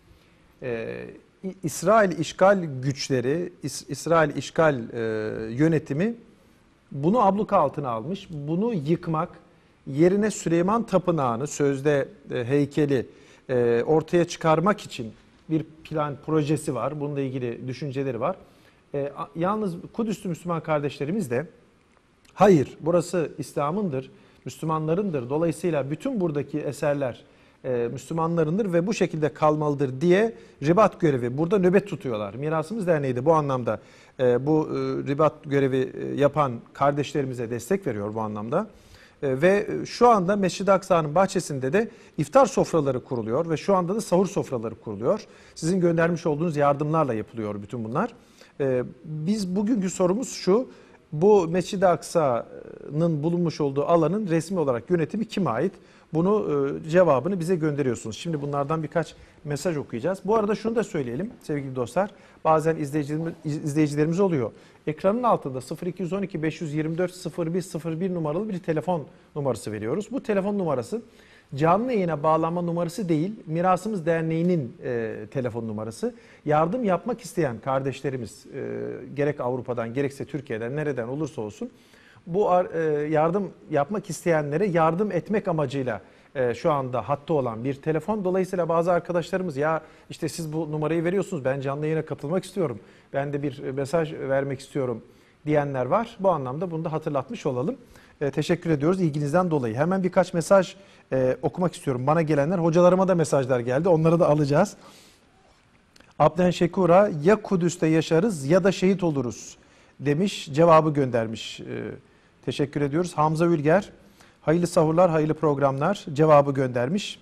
İsrail işgal güçleri, İsrail işgal yönetimi bunu abluka altına almış. Bunu yıkmak, yerine Süleyman Tapınağı'nı, sözde heykeli ortaya çıkarmak için bir plan projesi var. Bununla ilgili düşünceleri var. Yalnız Kudüs'lü Müslüman kardeşlerimiz de hayır, burası İslam'ındır, Müslümanlarındır. Dolayısıyla bütün buradaki eserler Müslümanlarındır ve bu şekilde kalmalıdır diye ribat görevi, burada nöbet tutuyorlar. Mirasımız Derneği de bu anlamda bu ribat görevi yapan kardeşlerimize destek veriyor bu anlamda. Ve şu anda Mescid-i Aksa'nın bahçesinde de iftar sofraları kuruluyor ve şu anda da sahur sofraları kuruluyor. Sizin göndermiş olduğunuz yardımlarla yapılıyor bütün bunlar. Biz bugünkü sorumuz şu: Bu Mescid-i Aksa'nın bulunmuş olduğu alanın resmi olarak yönetimi kime ait? Bunu cevabını bize gönderiyorsunuz. Şimdi bunlardan birkaç mesaj okuyacağız. Bu arada şunu da söyleyelim sevgili dostlar. Bazen izleyicilerimiz oluyor. Ekranın altında 0212 524 0101 numaralı bir telefon numarası veriyoruz. Bu telefon numarası canlı yayına bağlanma numarası değil, Mirasımız Derneği'nin telefon numarası. Yardım yapmak isteyen kardeşlerimiz gerek Avrupa'dan gerekse Türkiye'den nereden olursa olsun bu yardım yapmak isteyenlere yardım etmek amacıyla şu anda hatta olan bir telefon. Dolayısıyla bazı arkadaşlarımız ya işte siz bu numarayı veriyorsunuz, ben canlı yayına katılmak istiyorum, ben de bir mesaj vermek istiyorum diyenler var. Bu anlamda bunu da hatırlatmış olalım. Teşekkür ediyoruz ilginizden dolayı. Hemen birkaç mesaj okumak istiyorum. Bana gelenler, hocalarıma da mesajlar geldi. Onları da alacağız. Abden Şekura, ya Kudüs'te yaşarız ya da şehit oluruz demiş, cevabı göndermiş. Teşekkür ediyoruz. Hamza Ülger, hayırlı sahurlar, hayırlı programlar, cevabı göndermiş.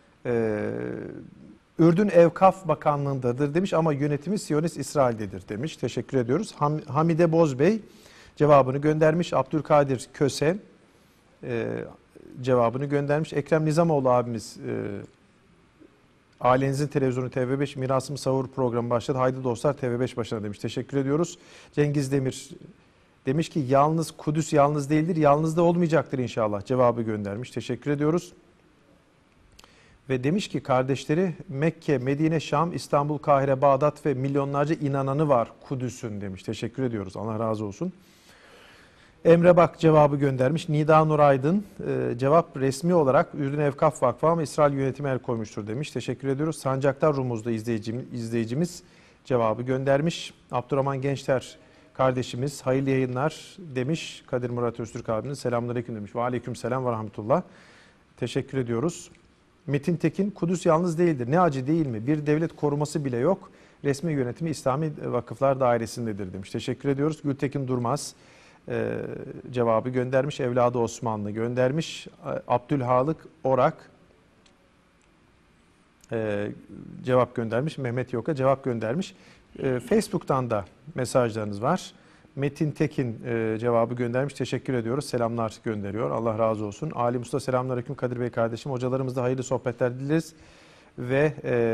Ürdün Evkaf Bakanlığı'ndadır demiş ama yönetimi Siyonist İsrail'dedir demiş. Teşekkür ediyoruz. Hamide Bozbey cevabını göndermiş. Abdülkadir Köse cevabını göndermiş. Ekrem Nizamoğlu abimiz ailenizin televizyonu TV5 Mirasımız Sahur programı başladı. Haydi dostlar TV5 başına demiş. Teşekkür ediyoruz. Cengiz Demir demiş ki yalnız Kudüs yalnız değildir. Yalnız da olmayacaktır inşallah. Cevabı göndermiş. Teşekkür ediyoruz. Ve demiş ki kardeşleri Mekke, Medine, Şam, İstanbul, Kahire, Bağdat ve milyonlarca inananı var Kudüs'ün demiş. Teşekkür ediyoruz. Allah razı olsun. Emre Bak cevabı göndermiş. Nida Nur Aydın cevap resmi olarak Ürdün Evkaf Vakfı ama İsrail yönetimi el koymuştur demiş. Teşekkür ediyoruz. Sancaktar Rumuz'da izleyicimiz cevabı göndermiş. Abdurrahman Gençler kardeşimiz hayırlı yayınlar demiş. Kadir Murat Öztürk abimiz selamünaleyküm demiş. Ve aleyküm selam ve rahmetullah. Teşekkür ediyoruz. Metin Tekin, Kudüs yalnız değildir. Ne acı değil mi? Bir devlet koruması bile yok. Resmi yönetimi İslami Vakıflar Dairesi'ndedir demiş. Teşekkür ediyoruz. Gültekin Durmaz cevabı göndermiş. Evladı Osmanlı göndermiş. Abdülhalık Orak cevap göndermiş. Mehmet Yoka cevap göndermiş. Facebook'tan da mesajlarınız var. Metin Tekin cevabı göndermiş. Teşekkür ediyoruz. Selamlar gönderiyor. Allah razı olsun. Ali Mustafa selamünaleyküm Kadir Bey kardeşim. Hocalarımızla hayırlı sohbetler dileriz. Ve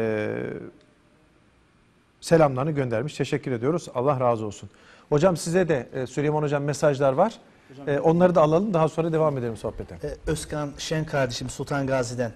selamlarını göndermiş. Teşekkür ediyoruz. Allah razı olsun. Hocam size de Süleyman Hocam mesajlar var. Onları da alalım. Daha sonra devam edelim sohbete. Özkan Şen kardeşim Sultan Gazi'den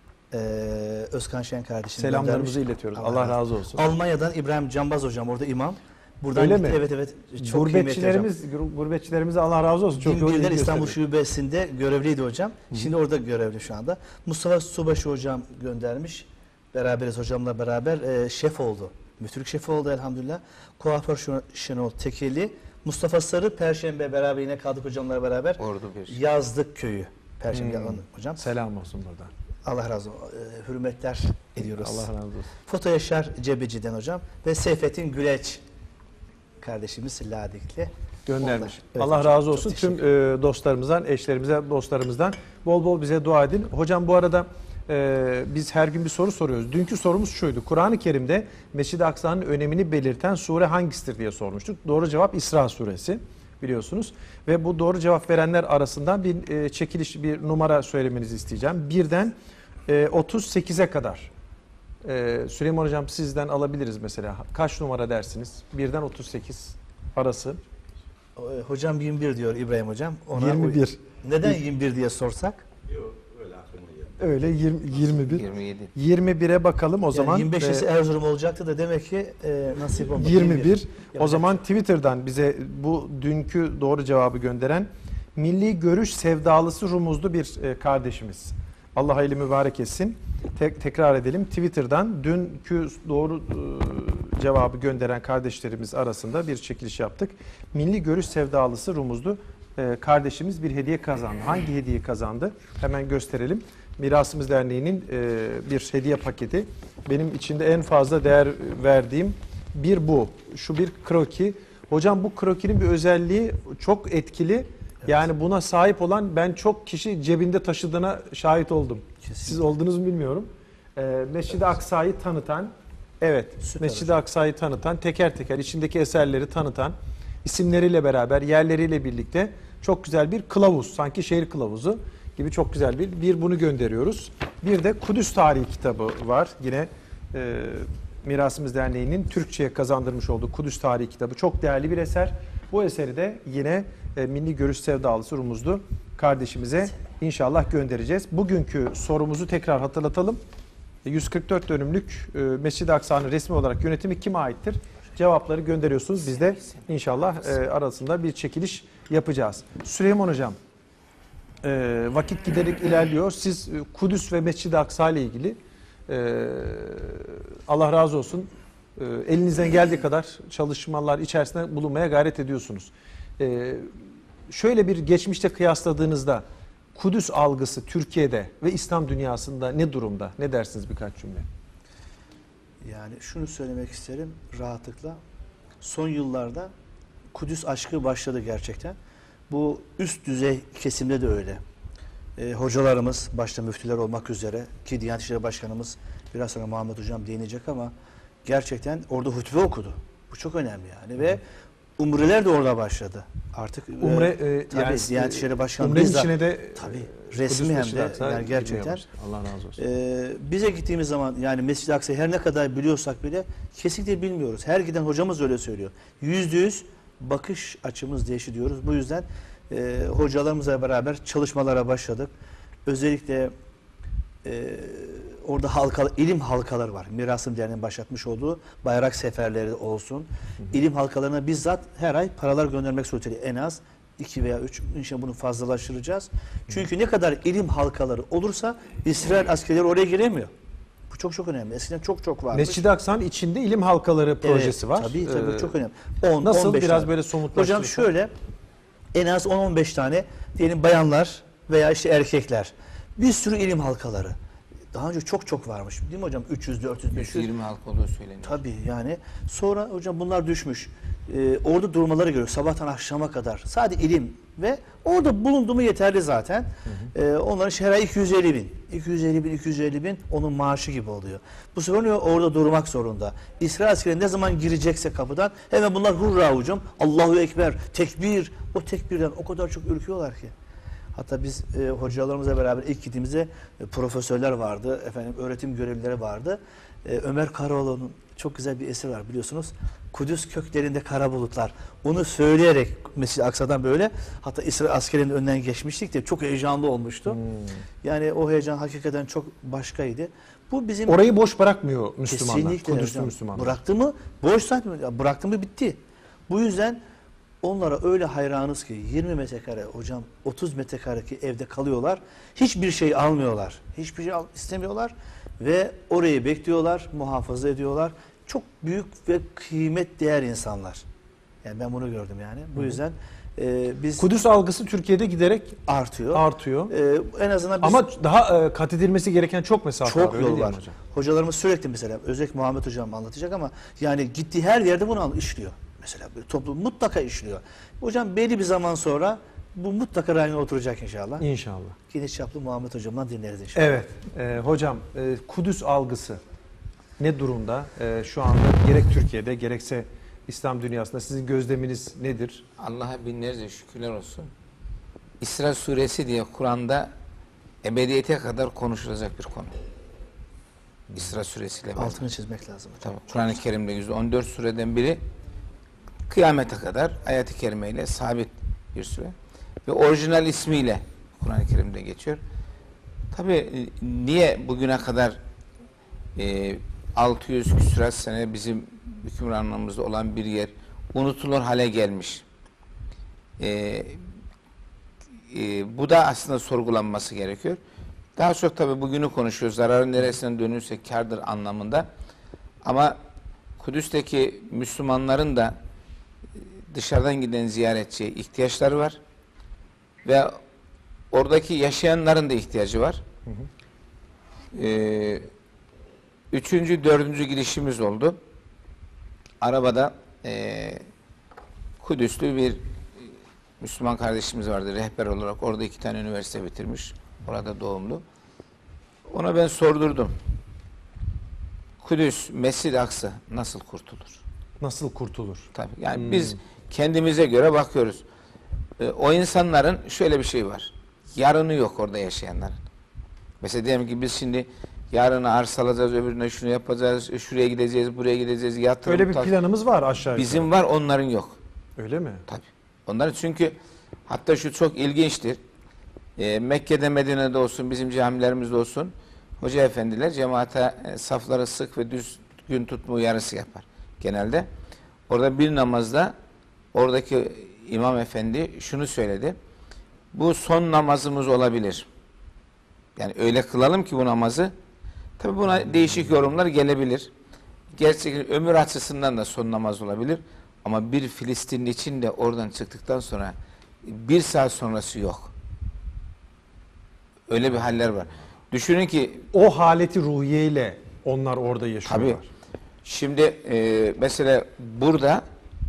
Özkan Şen kardeşim selamlarımızı iletiyoruz. Allah razı olsun. Almanya'dan İbrahim Canbaz hocam orada imam. Buradan öyle gitti. mi? Evet. Çok gurbetçilerimize Allah razı olsun. Çok Bilgiler İstanbul Şubesi'nde görevliydi hocam. Şimdi orada görevli şu anda. Mustafa Subaşı hocam göndermiş. Beraberiz hocamla beraber şef oldu. Müftülük şefi oldu elhamdülillah. Kuaför Şenol Tekeli. Mustafa Sarı Perşembe beraber yine kaldık hocamla beraber. Ordu bir. Yazdık köyü. Perşembe hocam. Selam olsun buradan. Allah razı olsun. Hürmetler ediyoruz. Allah razı olsun. Foto Yaşar Cebeci'den hocam ve Seyfettin Güleç kardeşimiz Ladikli göndermiş. Evet, Allah hocam, razı olsun tüm dostlarımızdan, eşlerimize, dostlarımızdan bol bol bize dua edin. Hocam bu arada biz her gün bir soru soruyoruz. Dünkü sorumuz şuydu. Kur'an-ı Kerim'de Mescid-i Aksa'nın önemini belirten sure hangisidir diye sormuştuk. Doğru cevap İsra suresi biliyorsunuz. Ve bu doğru cevap verenler arasından bir çekiliş, bir numara söylemenizi isteyeceğim. Birden 38'e kadar. Süleyman Hocam sizden alabiliriz mesela. Kaç numara dersiniz? Birden 38 arası. Hocam 21 diyor İbrahim hocam. Ona 21. Neden 21 diye sorsak? Yok öyle aklıma geldi. Öyle 21. 27. 21'e bakalım o zaman. 25'isi Erzurum olacaktı da demek ki nasip olmadı. 21. O zaman Twitter'dan bize bu dünkü doğru cevabı gönderen milli görüş sevdalısı rumuzlu bir kardeşimiz. Allah hayırlı mübarek etsin. Tekrar edelim. Twitter'dan dünkü doğru cevabı gönderen kardeşlerimiz arasında bir çekiliş yaptık. Milli görüş sevdalısı rumuzlu kardeşimiz bir hediye kazandı. Hangi hediye kazandı? Hemen gösterelim. Mirasımız Derneği'nin bir hediye paketi. Benim içinde en fazla değer verdiğim bir bu. Şu bir kroki. Hocam bu krokinin bir özelliği çok etkili. Evet. Yani buna sahip olan ben çok kişi cebinde taşıdığına şahit oldum. Kesinlikle. Siz oldunuz mu bilmiyorum. Mescid-i Aksa'yı tanıtan, evet, Mescid-i Aksa'yı tanıtan, teker teker içindeki eserleri tanıtan, isimleriyle beraber, yerleriyle birlikte çok güzel bir kılavuz, sanki şehir kılavuzu gibi çok güzel bir bunu gönderiyoruz. Bir de Kudüs Tarihi kitabı var. Yine Mirasımız Derneği'nin Türkçe'ye kazandırmış olduğu Kudüs Tarihi kitabı çok değerli bir eser. Bu eseri de yine Milli Görüş Sevdalısı Rumuzlu kardeşimize inşallah göndereceğiz. Bugünkü sorumuzu tekrar hatırlatalım. 144 dönümlük Mescid-i Aksa'nın resmi olarak yönetimi kime aittir? Cevapları gönderiyorsunuz. Biz de inşallah arasında bir çekiliş yapacağız. Süleyman Hocam, vakit giderek ilerliyor. Siz Kudüs ve Mescid-i Aksa ile ilgili Allah razı olsun elinizden geldiği kadar çalışmalar içerisinde bulunmaya gayret ediyorsunuz. Şöyle bir geçmişte kıyasladığınızda Kudüs algısı Türkiye'de ve İslam dünyasında ne durumda? Ne dersiniz birkaç cümle? Yani şunu söylemek isterim rahatlıkla. Son yıllarda Kudüs aşkı başladı gerçekten. Bu üst düzey kesimde de öyle. Hocalarımız, başta müftüler olmak üzere ki Diyanet İşleri Başkanımız biraz sonra Muhammed Hocam değinecek ama gerçekten orada hutbe okudu. Bu çok önemli yani ve umreler de orada başladı. Artık tabii yani Diyanet İşleri Başkanı umrenin bizzat, içine de tabii resmi hem de yani gerçekten Allah razı olsun. Bize gittiğimiz zaman yani Mescid-i Aksa'yı her ne kadar biliyorsak bile kesinlikle bilmiyoruz. Her giden hocamız öyle söylüyor. %100 bakış açımız değişti diyoruz. Bu yüzden hocalarımızla beraber çalışmalara başladık. Özellikle orada ilim halkaları var. Mirasım Derneği'nin başlatmış olduğu bayrak seferleri olsun. İlim halkalarına bizzat her ay paralar göndermek suretiyle en az 2 veya 3 inşallah bunu fazlalaştıracağız. Çünkü ne kadar ilim halkaları olursa İsrail askerleri oraya giremiyor. Bu çok çok önemli. Eskiden çok varmış. Mescid-i Aksa'nın içinde ilim halkaları projesi var. Tabii çok önemli. Nasıl 15 biraz tane. böyle somutlaştırırsak? Hocam şöyle en az 10-15 tane diyelim bayanlar veya işte erkekler. Bir sürü ilim halkaları. Daha önce çok varmış. Değil mi hocam? 300, 400, 500. 120 halk olduğu söyleniyor. Tabii yani. Sonra hocam bunlar düşmüş. Orada durmaları görüyor. Sabahtan akşama kadar. Sadece ilim ve orada bulunduğumu yeterli zaten. Onların her 250 bin. 250 bin onun maaşı gibi oluyor. Bu sefer orada durmak zorunda. İsrail askeri ne zaman girecekse kapıdan hemen bunlar hurra hocam. Allahu Ekber, tekbir. O tekbirden o kadar çok ürküyorlar ki. Hatta biz hocalarımızla beraber ilk gittiğimizde profesörler vardı, öğretim görevlileri vardı. Ömer Karaoğlu'nun çok güzel bir eseri var biliyorsunuz. Kudüs köklerinde kara bulutlar. Onu söyleyerek Mescid-i Aksa'dan böyle hatta İsrail askerinin önünden geçmiştik de çok heyecanlı olmuştu. Yani o heyecan hakikaten çok başkaydı. Bu bizim orayı boş bırakmıyor Müslümanlar. kesinlikle Kudüs'lü hocam. Müslümanlar. Bıraktı mı? Boş zaten. Bıraktı mı bitti. Bu yüzden onlara öyle hayranız ki 20 metrekare hocam 30 metrekareki evde kalıyorlar. Hiçbir şey almıyorlar. Hiçbir şey istemiyorlar. Ve orayı bekliyorlar, muhafaza ediyorlar. Çok büyük ve kıymet değer insanlar. Yani ben bunu gördüm yani. Bu yüzden biz Kudüs algısı Türkiye'de giderek artıyor. En azından biz ama daha kat edilmesi gereken çok mesafe çok var. yol var. Hocalarımız sürekli mesela özellikle Muhammed Hocam anlatacak ama yani gittiği her yerde bunu işliyor. Mesela bir toplum mutlaka işliyor. Hocam belli bir zaman sonra bu mutlaka rayına oturacak inşallah. İnşallah. Geniş çaplı Muhammed Hocam'dan dinleriz inşallah. Evet. Hocam Kudüs algısı ne durumda? Şu anda gerek Türkiye'de gerekse İslam dünyasında sizin gözleminiz nedir? Allah'a binlerce şükürler olsun. İsra suresi diye Kur'an'da ebediyete kadar konuşulacak bir konu. İsra suresiyle beraber. Altını çizmek lazım. Tabii, Kur'an-ı Kerim'de 114 sureden biri kıyamete kadar ayet-i kerimeyle sabit bir sure. Ve orijinal ismiyle Kur'an-ı Kerim'de geçiyor. Tabii niye bugüne kadar 600 küsurat sene bizim hükümranlığımızda olan bir yer unutulur hale gelmiş. Bu da aslında sorgulanması gerekiyor. Daha çok tabii bugünü konuşuyoruz. Zararın neresinden dönülse kârdır anlamında. Ama Kudüs'teki Müslümanların da dışarıdan giden ziyaretçiye ihtiyaçları var. Ve oradaki yaşayanların da ihtiyacı var. Üçüncü, dördüncü gidişimiz oldu. Arabada Kudüslü bir Müslüman kardeşimiz vardı rehber olarak. Orada 2 tane üniversite bitirmiş. Orada doğumlu. Ona ben sordurdum. Kudüs, Mescid-i Aksa nasıl kurtulur? Nasıl kurtulur? Tabii. Yani biz kendimize göre bakıyoruz. O insanların şöyle bir şey var. Yarını yok orada yaşayanların. Mesela diyelim ki biz şimdi yarına arsa alacağız, öbürüne şunu yapacağız, şuraya gideceğiz, buraya gideceğiz, yatırım. Öyle bir planımız var aşağı yukarı. Bizim var, onların yok. Öyle mi? Tabii. Onların çünkü hatta şu çok ilginçtir. Mekke'de, Medine'de olsun, bizim camilerimizde olsun, hoca efendiler cemaate safları sık ve düzgün tutma uyarısı yapar genelde. Orada bir namazda oradaki imam efendi şunu söyledi. Bu son namazımız olabilir. Yani öyle kılalım ki bu namazı. Tabi buna değişik yorumlar gelebilir. Gerçekten ömür açısından da son namaz olabilir. Ama bir Filistinli için de oradan çıktıktan sonra bir saat sonrası yok. Öyle bir haller var. Düşünün ki O haleti ruhiyeyle onlar orada yaşıyorlar. tabii şimdi mesela burada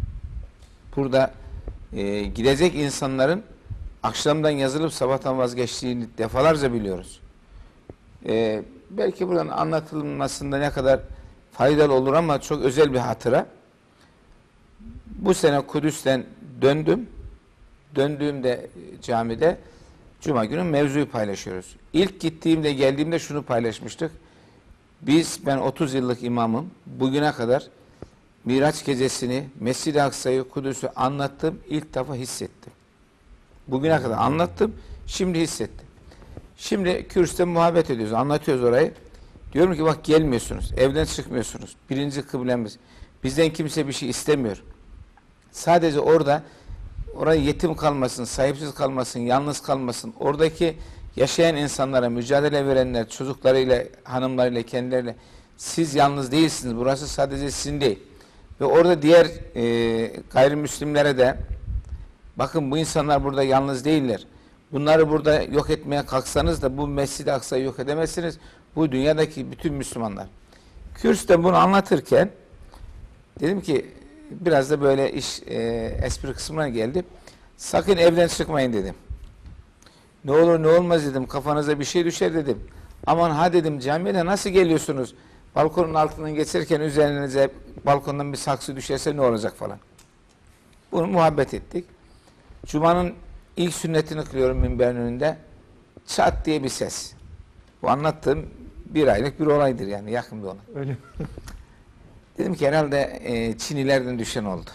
gidecek insanların akşamdan yazılıp sabahtan vazgeçtiğini defalarca biliyoruz. Belki buradan anlatılmasında ne kadar faydalı olur ama çok özel bir hatıra. Bu sene Kudüs'ten döndüm. Döndüğümde camide Cuma günü mevzuyu paylaşıyoruz. İlk gittiğimde geldiğimde şunu paylaşmıştık. Ben 30 yıllık imamım. Bugüne kadar Miraç gecesini, Mescid-i Aksa'yı, Kudüs'ü anlattım. İlk defa hissettim. Bugüne kadar anlattım. Şimdi hissettim. Şimdi kürsüde muhabbet ediyoruz. Anlatıyoruz orayı. Diyorum ki bak gelmiyorsunuz. Evden çıkmıyorsunuz. Birinci kıblemiz. Bizden kimse bir şey istemiyor. Sadece orayı yetim kalmasın, sahipsiz kalmasın, yalnız kalmasın. Oradaki yaşayan insanlara mücadele verenler, çocuklarıyla, hanımlarıyla, kendileriyle siz yalnız değilsiniz. Burası sadece sizin değil. Ve orada diğer gayrimüslimlere de bakın bu insanlar burada yalnız değiller. Bunları burada yok etmeye kalksanız da bu Mescid-i Aksa'yı yok edemezsiniz. Bu dünyadaki bütün Müslümanlar. Kürsüde bunu anlatırken dedim ki biraz da böyle espri kısmına geldi. Sakın evden çıkmayın dedim. Ne olur ne olmaz dedim. Kafanıza bir şey düşer dedim. Aman ha dedim camiye nasıl geliyorsunuz? Balkonun altından geçerken üzerinize balkondan bir saksı düşerse ne olacak falan. Bunu muhabbet ettik. Cuma'nın ilk sünnetini kılıyorum minberin önünde. Çat diye bir ses. Bu anlattığım bir aylık bir olaydır yani yakın bir olay. Öyle. Dedim ki herhalde Çinilerden düşen oldu.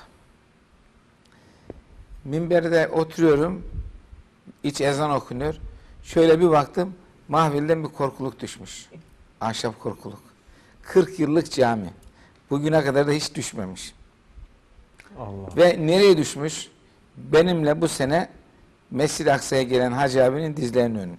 Minberde oturuyorum. İç ezan okunuyor. Şöyle bir baktım. Mahvilden bir korkuluk düşmüş. Ahşap korkuluk. 40 yıllık cami. Bugüne kadar da hiç düşmemiş. Allah. Ve nereye düşmüş? Benimle bu sene Mescid-i Aksa'ya gelen Hacı abinin dizlerinin önüne.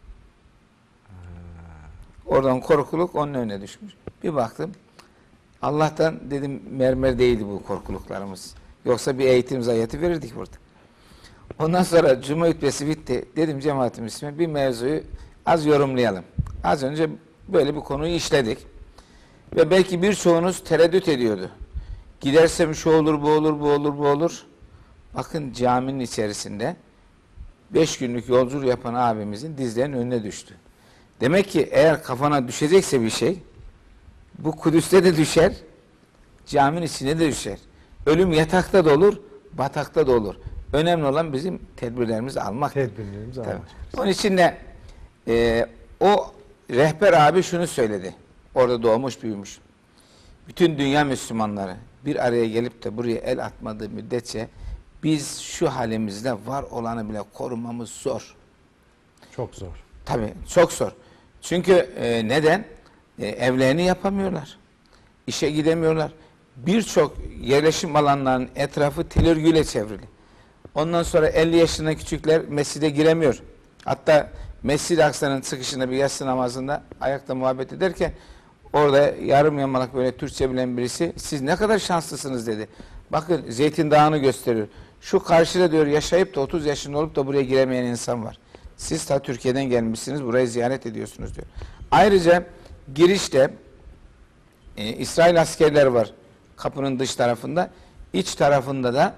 Oradan korkuluk onun önüne düşmüş. Bir baktım. Allah'tan dedim mermer değildi bu korkuluklarımız. Yoksa bir eğitim zayiatı verirdik burada. Ondan sonra Cuma hutbesi bitti. Dedim cemaatim ismi bir mevzuyu az yorumlayalım. Az önce böyle bir konuyu işledik. Ve belki birçoğunuz tereddüt ediyordu. Gidersem şu olur, bu olur, bu olur, bu olur. Bakın caminin içerisinde 5 günlük yolculuk yapan abimizin dizlerinin önüne düştü. Demek ki eğer kafana düşecekse bir şey, bu Kudüs'te de düşer, caminin içine de düşer. Ölüm yatakta da olur, batakta da olur. Önemli olan bizim tedbirlerimizi almak. Tedbirlerimizi almak. Onun için de o rehber abi şunu söyledi. Orada doğmuş, büyümüş. Bütün dünya Müslümanları bir araya gelip de buraya el atmadığı müddetçe biz şu halimizde var olanı bile korumamız zor. Çok zor. Tabii çok zor. Çünkü neden? Evlerini yapamıyorlar. İşe gidemiyorlar. Birçok yerleşim alanlarının etrafı tel örgüyle çevrili. Ondan sonra 50 yaşındaki küçükler mescide giremiyor. Hatta Mescid-i Aksa'nın çıkışında bir yatsı namazında ayakta muhabbet ederken orada yarım yamalak böyle Türkçe bilen birisi siz ne kadar şanslısınız dedi. Bakın Zeytin Dağı'nı gösteriyor. Şu karşıda diyor yaşayıp da 30 yaşında olup da buraya giremeyen insan var. Siz ta Türkiye'den gelmişsiniz burayı ziyaret ediyorsunuz diyor. Ayrıca girişte İsrail askerleri var kapının dış tarafında. İç tarafında da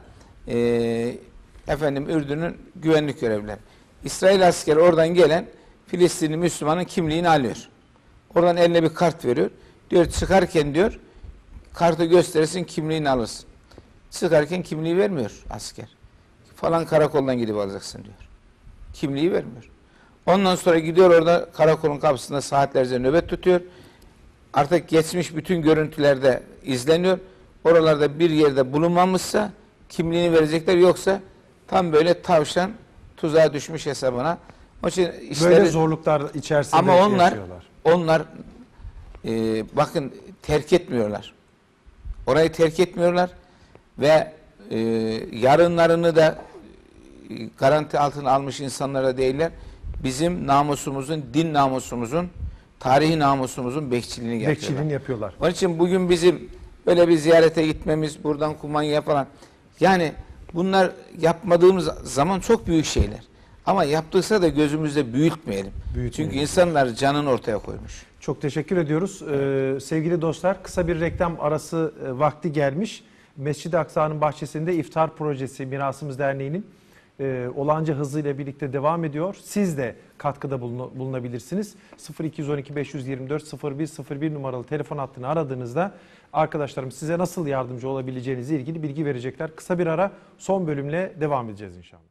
Ürdün'ün güvenlik görevlileri. İsrail askeri oradan gelen Filistinli Müslümanın kimliğini alıyor. Oradan eline bir kart veriyor. Diyor çıkarken diyor kartı gösterirsin kimliğini alırsın. Çıkarken kimliği vermiyor asker. Falan karakoldan gidip alacaksın diyor. Kimliği vermiyor. Ondan sonra gidiyor orada karakolun kapısında saatlerce nöbet tutuyor. Artık geçmiş bütün görüntülerde izleniyor. Oralarda bir yerde bulunmamışsa kimliğini verecekler, yoksa tam böyle tavşan tuzağa düşmüş hesabına. Onun için işleri, böyle zorluklar içerisinde ama yaşıyorlar. onlar bakın terk etmiyorlar. Orayı terk etmiyorlar ve yarınlarını da garanti altına almış insanlara değiller. Bizim namusumuzun, din namusumuzun, tarihi namusumuzun bekçiliğini yapıyorlar. Onun için bugün bizim böyle bir ziyarete gitmemiz, buradan kumanya falan, yani bunlar yapmadığımız zaman çok büyük şeyler. Ama yaptıysa da gözümüzde büyütmeyelim. Çünkü insanlar canını ortaya koymuş. Çok teşekkür ediyoruz. Sevgili dostlar, kısa bir reklam arası vakti gelmiş. Mescid-i Aksa'nın bahçesinde iftar projesi Mirasımız Derneği'nin olağanca hızıyla birlikte devam ediyor. Siz de katkıda bulunabilirsiniz. 0212 524 0101 numaralı telefon hattını aradığınızda arkadaşlarım size nasıl yardımcı olabileceğinizle ilgili bilgi verecekler. Kısa bir ara, son bölümle devam edeceğiz inşallah.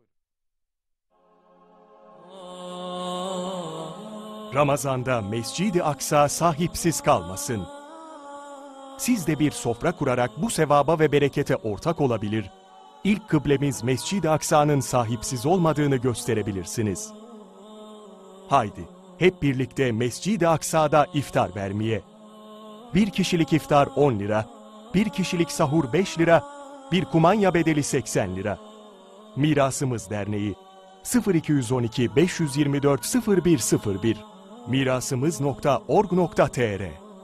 Ramazan'da Mescid-i Aksa sahipsiz kalmasın. Siz de bir sofra kurarak bu sevaba ve berekete ortak olabilir, İlk kıblemiz Mescid-i Aksa'nın sahipsiz olmadığını gösterebilirsiniz. Haydi, hep birlikte Mescid-i Aksa'da iftar vermeye. Bir kişilik iftar 10 lira, bir kişilik sahur 5 lira, bir kumanya bedeli 80 lira. Mirasımız Derneği 0212 524 0101 mirasımız.org.tr.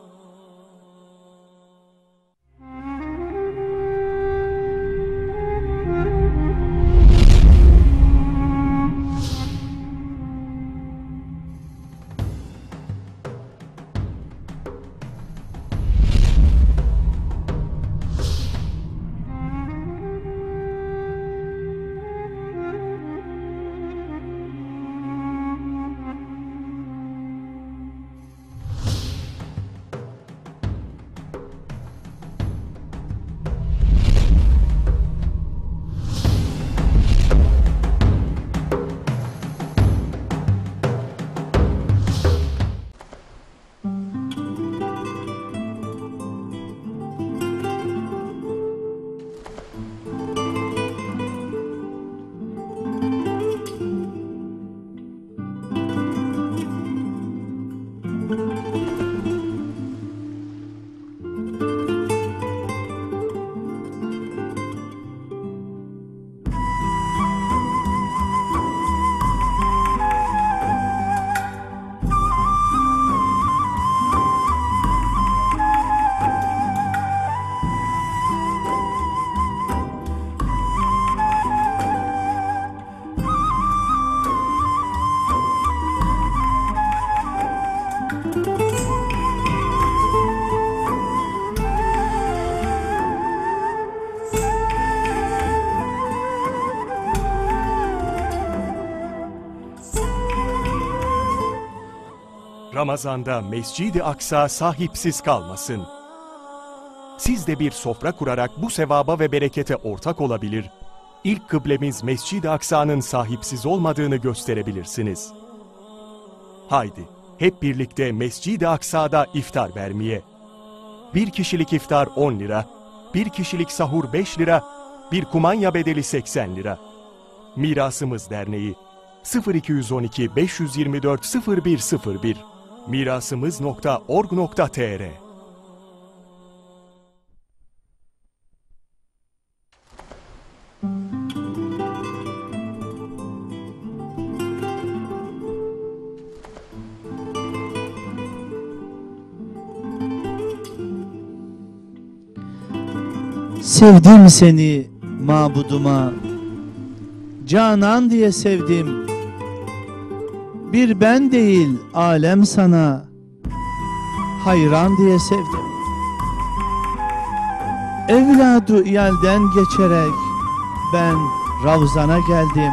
Ramazan'da Mescid-i Aksa sahipsiz kalmasın. Siz de bir sofra kurarak bu sevaba ve berekete ortak olabilir, İlk kıblemiz Mescid-i Aksa'nın sahipsiz olmadığını gösterebilirsiniz. Haydi, hep birlikte Mescid-i Aksa'da iftar vermeye. Bir kişilik iftar 10 lira, bir kişilik sahur 5 lira, bir kumanya bedeli 80 lira. Mirasımız Derneği 0212 524 0101 mirasımız.org.tr. Sevdim seni mabuduma, canan diye sevdim. Bir ben değil alem sana, hayran diye sevdim. Evladu iyalden geçerek ben Ravzana geldim.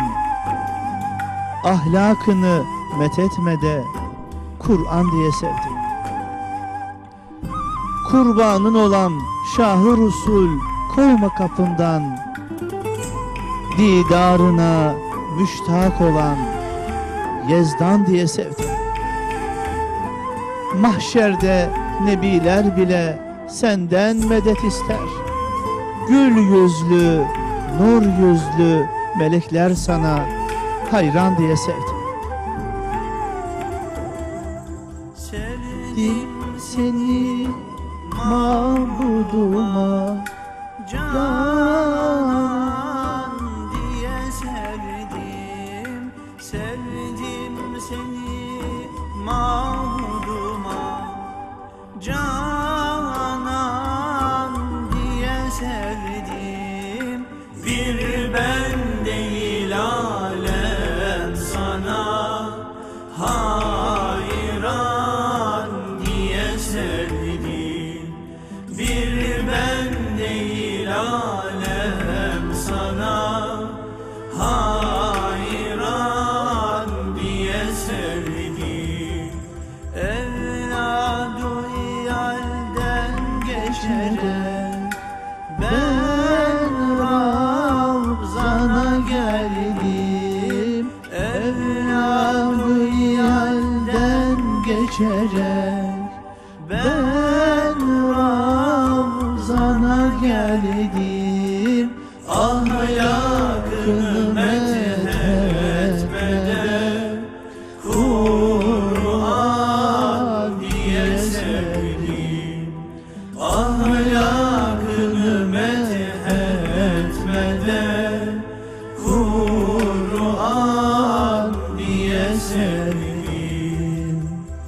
Ahlakını methetmede Kur'an diye sevdim. Kurbanın olam Şah-ı Rusul koyma kapından. Didarına müştak olan Yezdan diye sevdim. Mahşerde nebiler bile senden medet ister. Gül yüzlü, nur yüzlü melekler sana hayran diye sevdim. Sevdim seni mabuduma, can diye sevdim. Sevdim seni mabuduma, canan diye sevdim. Bir ben değil alem sana hayran diye sevdim. Bir ben değil alem sana hayran diye sevdim. Evladı iyalden geçerek ben Ravzana geldim. Evladı iyalden geçerek ben Ravzana geldim. Ah yakını methetmeden Kur'an diye sevdim. Ah yakını methetmeden Kur'an diye sevdim.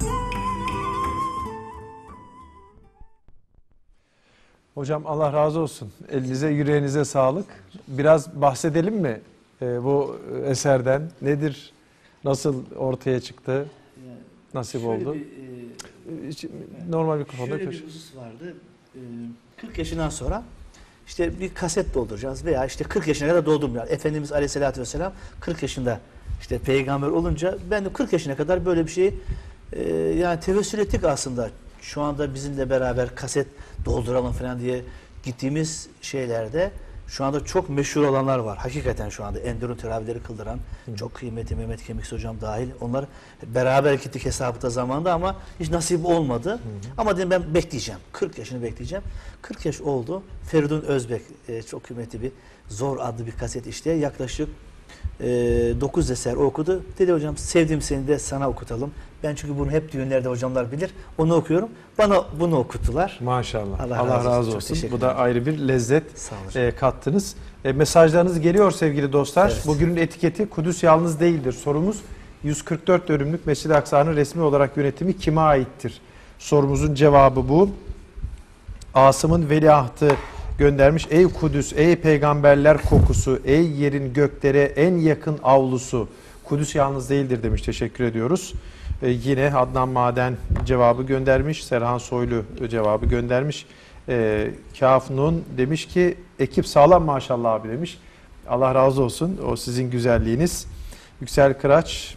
Hocam Allah razı olsun. Elinize, yüreğinize sağlık. Biraz bahsedelim mi bu eserden? Nedir? Nasıl ortaya çıktı? Nasip oldu? Normal mikrofonda Şöyle bir husus vardı. 40 yaşından sonra işte bir kaset dolduracağız veya işte 40 yaşına kadar doldum yani. Efendimiz Aleyhisselatü Vesselam 40 yaşında işte peygamber olunca ben de 40 yaşına kadar böyle bir şey yani tevessül ettik aslında. Şu anda bizimle beraber kaset dolduralım falan diye gittiğimiz şeylerde şu anda çok meşhur olanlar var. Hakikaten şu anda Enderun teravihleri kıldıran çok kıymetli Mehmet Kemiksiz hocam dahil. Onlar beraber gittik hesapta zamanda ama hiç nasip olmadı. Ama dedim ben bekleyeceğim. 40 yaşını bekleyeceğim. 40 yaş oldu. Feridun Özbek çok kıymetli bir Zor adlı bir kaset işte yaklaşık 9 eser okudu. Dedi hocam sevdim seni de sana okutalım. Ben çünkü bunu hep düğünlerde hocamlar bilir. Onu okuyorum. Bana bunu okuttular. Maşallah. Allah Allah razı Çok olsun. teşekkür Bu da ayrı bir lezzet Sağ olun hocam. kattınız. Mesajlarınız geliyor sevgili dostlar. Evet. Bugünün etiketi Kudüs yalnız değildir. Sorumuz 144 dönümlük Mescid-i Aksa'nın resmi olarak yönetimi kime aittir? Sorumuzun cevabı bu. Asım'ın veliahtı göndermiş. Ey Kudüs, ey peygamberler kokusu, ey yerin göklere en yakın avlusu. Kudüs yalnız değildir demiş. Teşekkür ediyoruz. Yine Adnan Maden cevabı göndermiş. Serhan Soylu cevabı göndermiş. Kaf Nun demiş ki ekip sağlam maşallah abi demiş. Allah razı olsun. O sizin güzelliğiniz. Yüksel Kıraç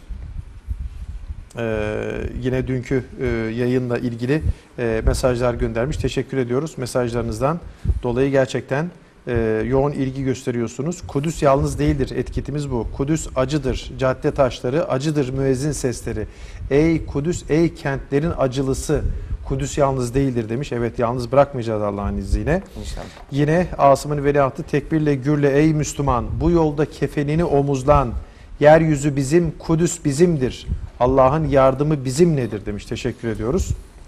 yine dünkü yayınla ilgili mesajlar göndermiş. Teşekkür ediyoruz mesajlarınızdan dolayı gerçekten yoğun ilgi gösteriyorsunuz. Kudüs yalnız değildir etiketimiz bu. Kudüs acıdır, cadde taşları acıdır, müezzin sesleri. Ey Kudüs, ey kentlerin acılısı. Kudüs yalnız değildir demiş. Evet yalnız bırakmayacağız Allah'ın izniyle. İnşallah. Yine Asım'ın veliahtı tekbirle gürle ey Müslüman bu yolda kefenini omuzlan. Yeryüzü bizim, Kudüs bizimdir. Allah'ın yardımı bizimledir demiş. Teşekkür ediyoruz.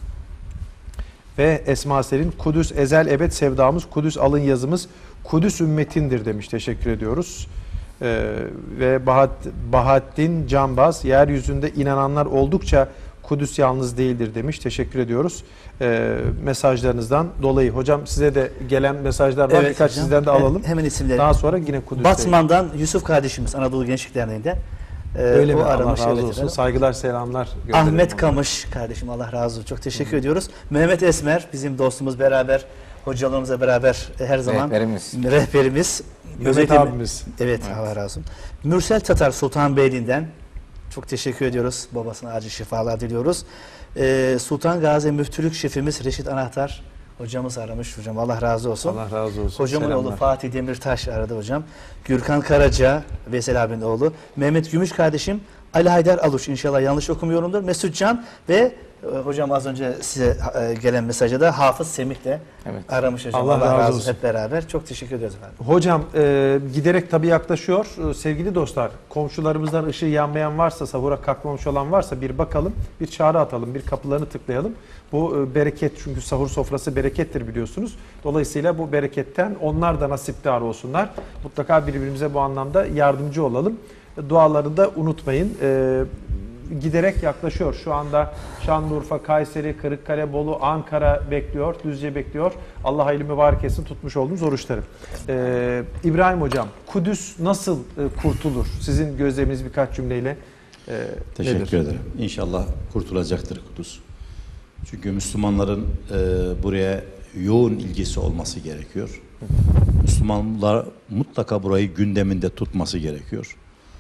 Ve Esma Selin Kudüs ezel ebed sevdamız, Kudüs alın yazımız, Kudüs ümmetindir demiş. Teşekkür ediyoruz. Ve Bahattin Canbaz yeryüzünde inananlar oldukça Kudüs yalnız değildir demiş. Teşekkür ediyoruz. Mesajlarınızdan dolayı. Hocam size de gelen mesajlar var. Evet, birkaç hocam. sizden de alalım. Hemen isimleri. Daha sonra yine Kudüs'te. Batman'dan Yusuf kardeşimiz Anadolu Gençlik Derneği'nde. Öyle o mi? aramış, Allah razı evet olsun. efendim. Saygılar, selamlar gönderelim. Ahmet ona. Kamış kardeşim Allah razı olsun. Çok teşekkür ediyoruz. Mehmet Esmer bizim dostumuz beraber, hocalarımızla beraber her zaman rehberimiz. Mehmet abimiz. Evet, Allah razı olsun. Mürsel Tatar Sultanbeyli'nden çok teşekkür ediyoruz. Babasına acil şifalar diliyoruz. Sultan Gazi Müftülük Şefimiz Reşit Anahtar Hocamız aramış hocam. Allah razı olsun. Allah razı olsun. Hocamın Selamlar. oğlu Fatih Demirtaş aradı hocam. Gürkan Karaca, Veysel abinin oğlu. Mehmet Gümüş kardeşim. Ali Haydar Aluş, inşallah yanlış okumuyorumdur. Mesut Can ve hocam az önce size gelen mesajda da Hafız Semih de Evet. aramış hocam. Allah razı olsun. Hep beraber. Çok teşekkür ediyoruz efendim. Hocam giderek tabii yaklaşıyor. Sevgili dostlar, komşularımızdan ışığı yanmayan varsa, sahura kalkmamış olan varsa bir bakalım, bir çağrı atalım, bir kapılarını tıklayalım. Bu bereket, çünkü sahur sofrası berekettir biliyorsunuz. Dolayısıyla bu bereketten onlar da nasipdar olsunlar. Mutlaka birbirimize bu anlamda yardımcı olalım. Duaları da unutmayın. Giderek yaklaşıyor. Şu anda Şanlıurfa, Kayseri, Kırıkkale, Bolu, Ankara bekliyor, Düzce bekliyor. Allah hayırlı mübarek etsin tutmuş olduğumuz oruçları. İbrahim Hocam, Kudüs nasıl kurtulur? Sizin gözleminiz birkaç cümleyle Teşekkür nedir? ederim. İnşallah kurtulacaktır Kudüs. Çünkü Müslümanların buraya yoğun ilgisi olması gerekiyor. Müslümanlar mutlaka burayı gündeminde tutması gerekiyor.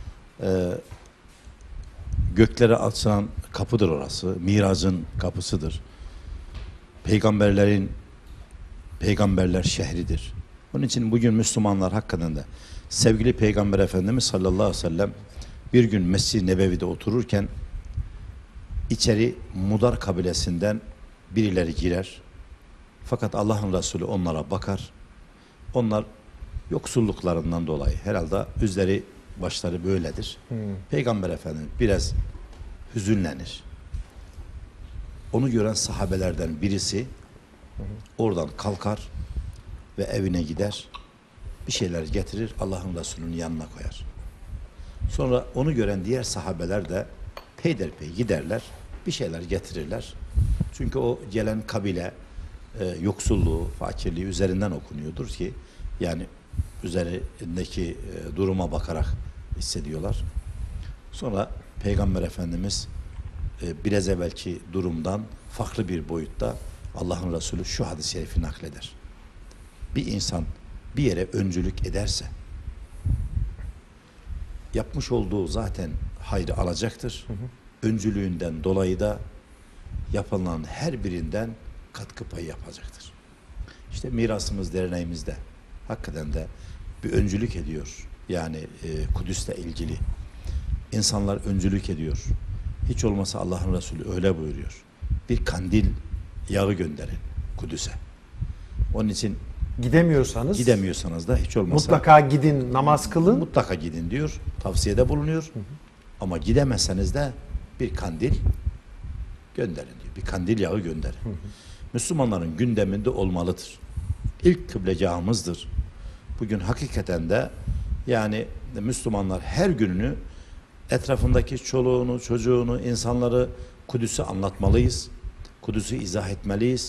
Göklere açılan kapıdır orası. Miracın kapısıdır. Peygamberler şehridir. Onun için bugün Müslümanlar hakikaten de sevgili Peygamber Efendimiz sallallahu aleyhi ve sellem bir gün Mescid-i Nebevi'de otururken içeri Mudar kabilesinden birileri girer. Fakat Allah'ın Resulü onlara bakar. Onlar yoksulluklarından dolayı herhalde üzeri başları böyledir. Peygamber Efendimiz biraz hüzünlenir. Onu gören sahabelerden birisi oradan kalkar ve evine gider. Bir şeyler getirir, Allah'ın Resulü'nün yanına koyar. Sonra onu gören diğer sahabeler de peyderpey giderler, bir şeyler getirirler. Çünkü o gelen kabile yoksulluğu, fakirliği üzerinden okunuyordur ki yani üzerindeki duruma bakarak hissediyorlar. Sonra Peygamber Efendimiz biraz evvelki durumdan farklı bir boyutta Allah'ın Resulü şu hadis-i şerifi nakleder. Bir insan bir yere öncülük ederse yapmış olduğu zaten hayrı alacaktır. Öncülüğünden dolayı da yapılan her birinden katkı payı yapacaktır. İşte mirasımız derneğimizde hakikaten de bir öncülük ediyor. Yani Kudüs'le ilgili insanlar öncülük ediyor. Hiç olmasa Allah'ın Resulü öyle buyuruyor. Bir kandil yağı gönderin Kudüs'e. Onun için gidemiyorsanız da hiç olmasa mutlaka gidin, namaz kılın. mutlaka gidin diyor. Tavsiyede bulunuyor. Ama gidemezseniz de bir kandil gönderin diyor. Bir kandil yağı gönderin. Müslümanların gündeminde olmalıdır. İlk kıblegahımızdır. Bugün hakikaten de yani Müslümanlar her gününü etrafındaki çoluğunu, çocuğunu, insanları Kudüs'ü anlatmalıyız. Kudüs'ü izah etmeliyiz.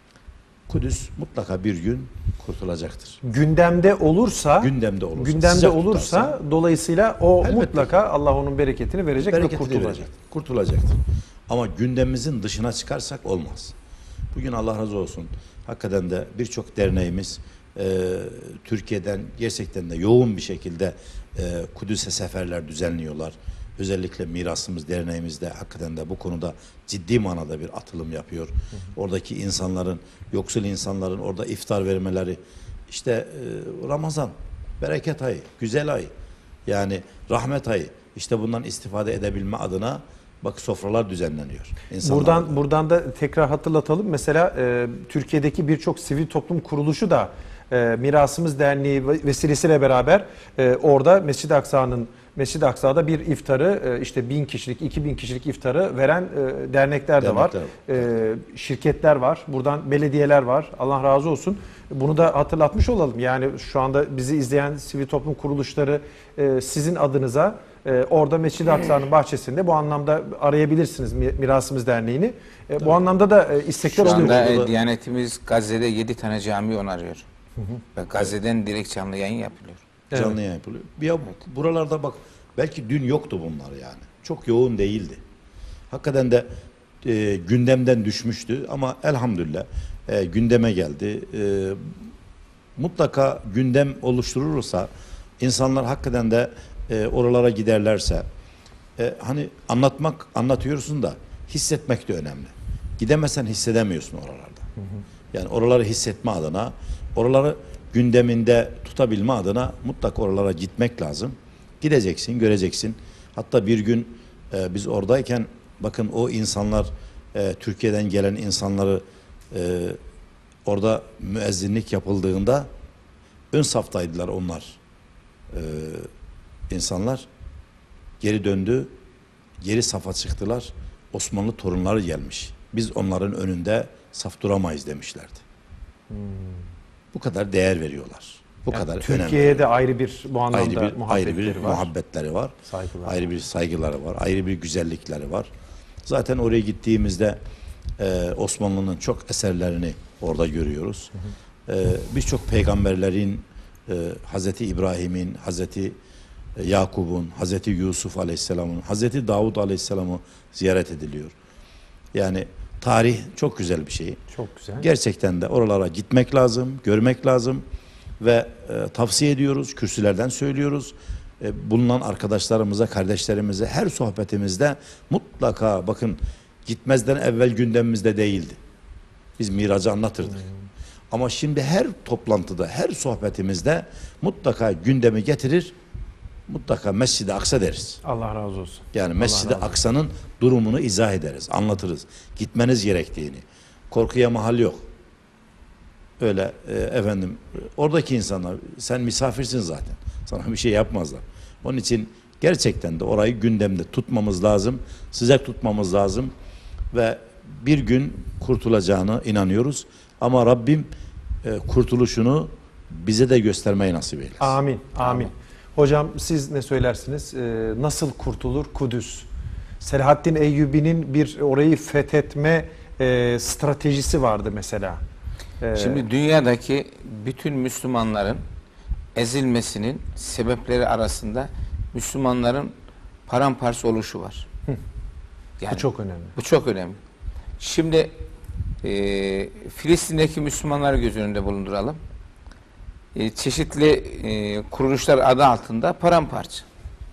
Kudüs mutlaka bir gün kurtulacaktır. Gündemde olursa, sıcak tutarsa, dolayısıyla o elbette mutlaka Allah onun bereketini verecek ve bereketini kurtulacak. kurtulacaktır. Ama gündemimizin dışına çıkarsak olmaz. Bugün Allah razı olsun. Hakikaten de birçok derneğimiz Türkiye'den gerçekten de yoğun bir şekilde Kudüs'e seferler düzenliyorlar. Özellikle Mirasımız derneğimizde hakikaten de bu konuda ciddi manada bir atılım yapıyor. Oradaki insanların, yoksul insanların orada iftar vermeleri, işte Ramazan, bereket ayı, güzel ay, yani rahmet ayı, işte bundan istifade edebilme adına bak sofralar düzenleniyor. Buradan da tekrar hatırlatalım. Mesela Türkiye'deki birçok sivil toplum kuruluşu da Mirasımız Derneği vesilesiyle beraber orada Mescid-i Aksa'da bir iftarı işte 1000 kişilik, 2000 kişilik iftarı veren dernekler de var. Şirketler var. Buradan belediyeler var. Allah razı olsun. Bunu da hatırlatmış olalım. Yani şu anda bizi izleyen sivil toplum kuruluşları sizin adınıza orada Mescid-i Aksa'nın bahçesinde bu anlamda arayabilirsiniz Mirasımız Derneği'ni. Bu anlamda da istekler oluyor. Şu anda Diyanetimiz Gazze'de 7 tane cami onarıyor. Ve Gazze'den direkt canlı yayın yapılıyor. Canlı yayın yapılıyor. Ya buralarda bak belki dün yoktu bunlar yani. Çok yoğun değildi. Hakikaten de gündemden düşmüştü ama elhamdülillah gündeme geldi. Mutlaka gündem oluşturulursa insanlar hakikaten de oralara giderlerse hani anlatıyorsun da hissetmek de önemli. Gidemezsen hissedemiyorsun oralarda. Yani oraları hissetme adına, oraları gündeminde tutabilme adına mutlaka oralara gitmek lazım. Gideceksin, göreceksin. Hatta bir gün biz oradayken bakın o insanlar Türkiye'den gelen insanları orada müezzinlik yapıldığında ön saftaydılar onlar. İnsanlar geri döndü, geri safa çıktılar. Osmanlı torunları gelmiş. Biz onların önünde saf duramayız demişlerdi. Bu kadar değer veriyorlar. Bu kadar önemli. Türkiye'ye de ayrı bir bu anlamda Ayrı bir muhabbetleri var. muhabbetleri var. Saygılar. Ayrı bir saygıları var. Ayrı bir güzellikleri var. Zaten oraya gittiğimizde Osmanlı'nın çok eserlerini orada görüyoruz. Birçok peygamberlerin Hazreti İbrahim'in, Hazreti Yakub'un, Hazreti Yusuf Aleyhisselam'ın, Hazreti Davud Aleyhisselam'ı ziyaret ediliyor. Yani tarih çok güzel bir şey. Çok güzel. Gerçekten de oralara gitmek lazım, görmek lazım ve tavsiye ediyoruz, kürsülerden söylüyoruz. Bulunan arkadaşlarımıza, kardeşlerimize her sohbetimizde mutlaka bakın gitmezden evvel gündemimizde değildi. Biz miracı anlatırdık. Ama şimdi her toplantıda, her sohbetimizde mutlaka gündemi getirir, mutlaka Mescid-i Aksa deriz. Allah razı olsun. Yani Mescid-i Aksa'nın durumunu izah ederiz, anlatırız. Gitmeniz gerektiğini. Korkuya mahal yok. Öyle efendim oradaki insanlar sen misafirsin zaten. Sana bir şey yapmazlar. Onun için gerçekten de orayı gündemde tutmamız lazım. Sıcak tutmamız lazım ve bir gün kurtulacağına inanıyoruz. Ama Rabbim kurtuluşunu bize de göstermeyi nasip eylesin. Amin. Amin. Hocam siz ne söylersiniz? Nasıl kurtulur Kudüs? Selahaddin Eyyubi'nin bir orayı fethetme stratejisi vardı mesela. Şimdi dünyadaki bütün Müslümanların ezilmesinin sebepleri arasında Müslümanların paramparça oluşu var. Yani, bu çok önemli. Bu çok önemli. Şimdi Filistin'deki Müslümanları göz önünde bulunduralım. Çeşitli kuruluşlar adı altında paramparça.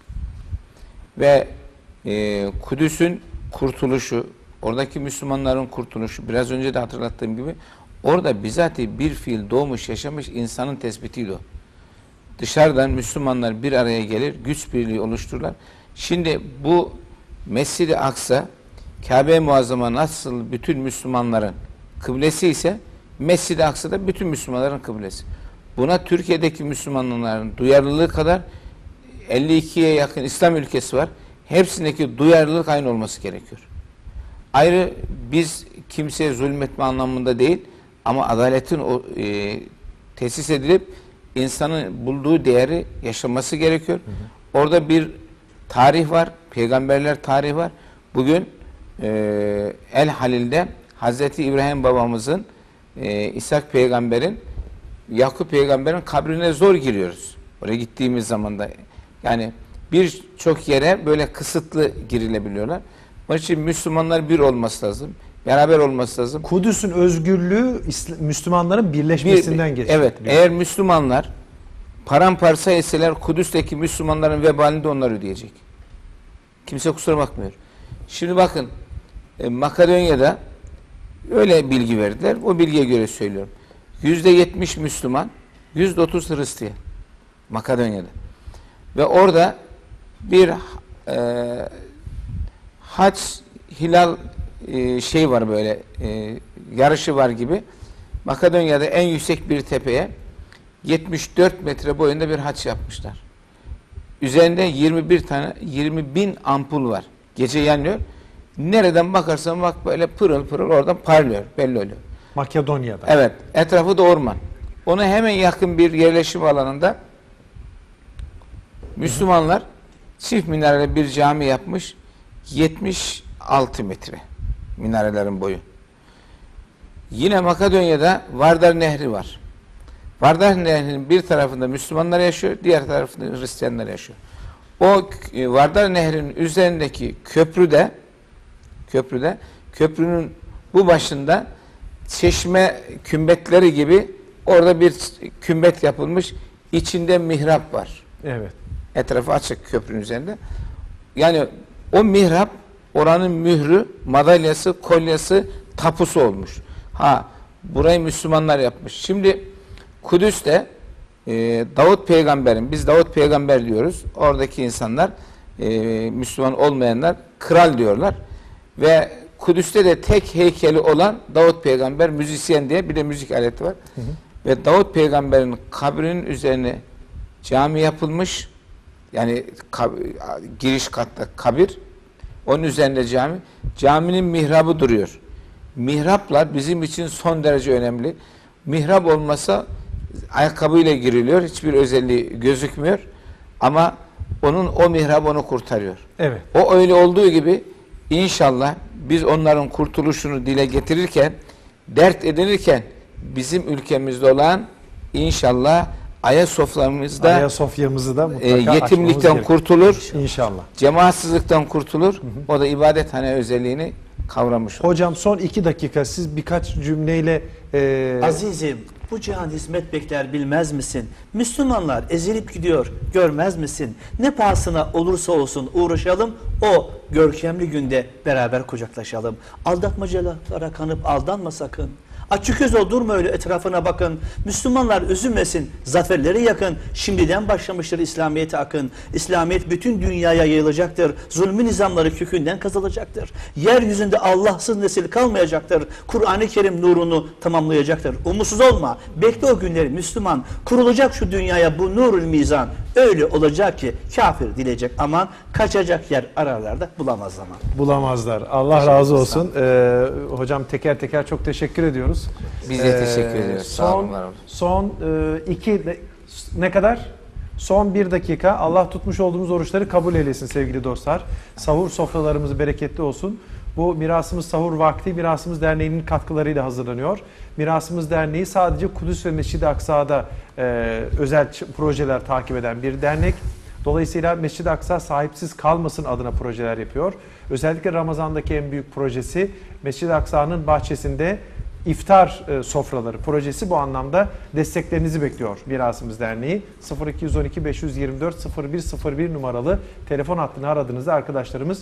Ve Kudüs'ün kurtuluşu, oradaki Müslümanların kurtuluşu, biraz önce de hatırlattığım gibi orada bizatihi bir fiil doğmuş yaşamış insanın tespitiydi o. Dışarıdan Müslümanlar bir araya gelir, güç birliği oluştururlar. Şimdi bu Mescid-i Aksa, Kabe-i Muazzama nasıl bütün Müslümanların kıblesi ise Mescid-i Aksa da bütün Müslümanların kıblesi. Buna Türkiye'deki Müslümanların duyarlılığı kadar 52'ye yakın İslam ülkesi var. Hepsindeki duyarlılık aynı olması gerekiyor. Ayrı biz kimseye zulmetme anlamında değil ama adaletin tesis edilip insanın bulduğu değeri yaşaması gerekiyor. Orada bir tarih var, peygamberler tarihi var. Bugün El Halil'de Hazreti İbrahim babamızın, İshak peygamberin, Yakup peygamberin kabrine zor giriyoruz. Oraya gittiğimiz zaman da yani birçok yere böyle kısıtlı girilebiliyorlar. Onun için Müslümanlar bir olması lazım. Beraber olması lazım. Kudüs'ün özgürlüğü Müslümanların birleşmesinden geçiyor. Evet. Eğer Müslümanlar paramparça etseler Kudüs'teki Müslümanların vebalini de onlar ödeyecek. Kimse kusura bakmıyor. Şimdi bakın Makedonya'da öyle bilgi verdiler. O bilgiye göre söylüyorum. %70 Müslüman, %30 Hristiyan. Makedonya'da. Ve orada bir hac hilal şey var böyle yarışı var gibi. Makedonya'da en yüksek bir tepeye 74 metre boyunda bir haç yapmışlar. Üzerinde 20 bin ampul var. Gece yanıyor. Nereden bakarsan bak böyle pırıl pırıl oradan parlıyor. Belli oluyor. Makedonya'da. Evet. Etrafı da orman. Ona hemen yakın bir yerleşim alanında Müslümanlar çift minareli bir cami yapmış. 76 metre minarelerin boyu. Yine Makedonya'da Vardar Nehri var. Vardar Nehri'nin bir tarafında Müslümanlar yaşıyor, diğer tarafında Hristiyanlar yaşıyor. O Vardar Nehri'nin üzerindeki köprüde köprünün bu başında çeşme kümbetleri gibi orada bir kümbet yapılmış. İçinde mihrap var. Evet. Etrafı açık köprünün üzerinde. Yani o mihrap oranın mührü, madalyası, kolyesi, tapusu olmuş. burayı Müslümanlar yapmış. Şimdi Kudüs'te Davut peygamberin, biz Davut peygamber diyoruz. Oradaki insanlar, Müslüman olmayanlar kral diyorlar. Ve Kudüs'te de tek heykeli olan Davut peygamber, müzisyen diye bir de müzik aleti var. Hı hı. Ve Davut peygamberin kabrinin üzerine cami yapılmış. Yani giriş katta kabir. Onun üzerinde cami. Caminin mihrabı duruyor. Mihraplar bizim için son derece önemli. Mihrap olmasa ayakkabıyla giriliyor. Hiçbir özelliği gözükmüyor. Ama o mihrap onu kurtarıyor. Evet. O öyle olduğu gibi inşallah biz onların kurtuluşunu dile getirirken, dert edinirken bizim ülkemizde olan inşallah Ayasofya'mızı da mutlaka yetimlikten kurtulur. İnşallah. Cemaatsizlikten kurtulur. Hı hı. O da ibadethane özelliğini kavramış olur. Hocam son 2 dakika siz birkaç cümleyle Azizim, bu cihan hizmet bekler bilmez misin? Müslümanlar ezilip gidiyor görmez misin? Ne pahasına olursa olsun uğraşalım, o görkemli günde beraber kucaklaşalım. Aldatmacalara kanıp aldanma sakın. Açık göz ol, durma öyle, etrafına bakın. Müslümanlar üzülmesin, zaferleri yakın. Şimdiden başlamıştır İslamiyet'e akın. İslamiyet bütün dünyaya yayılacaktır. Zulmü nizamları kökünden kazılacaktır. Yeryüzünde Allahsız nesil kalmayacaktır. Kur'an-ı Kerim nurunu tamamlayacaktır. Umutsuz olma, bekle o günleri Müslüman. Kurulacak şu dünyaya bu nurul mizan. Öyle olacak ki kafir dileyecek aman, kaçacak yer ararlar da bulamaz zaman. Bulamazlar. Allah razı olsun. Hocam teker teker çok teşekkür ediyoruz. Biz de teşekkür ediyoruz. Son 2 ne kadar? Son 1 dakika. Allah tutmuş olduğumuz oruçları kabul eylesin sevgili dostlar. Sahur sofralarımız bereketli olsun. Bu Mirasımız Sahur Vakti Mirasımız Derneği'nin katkılarıyla hazırlanıyor. Mirasımız Derneği sadece Kudüs ve Mescid-i Aksa'da özel projeler takip eden bir dernek. Dolayısıyla Mescid-i Aksa sahipsiz kalmasın adına projeler yapıyor. Özellikle Ramazan'daki en büyük projesi Mescid-i Aksa'nın bahçesinde iftar sofraları projesi, bu anlamda desteklerinizi bekliyor Mirasımız Derneği. 0212 524 0101 numaralı telefon hattını aradığınızda arkadaşlarımız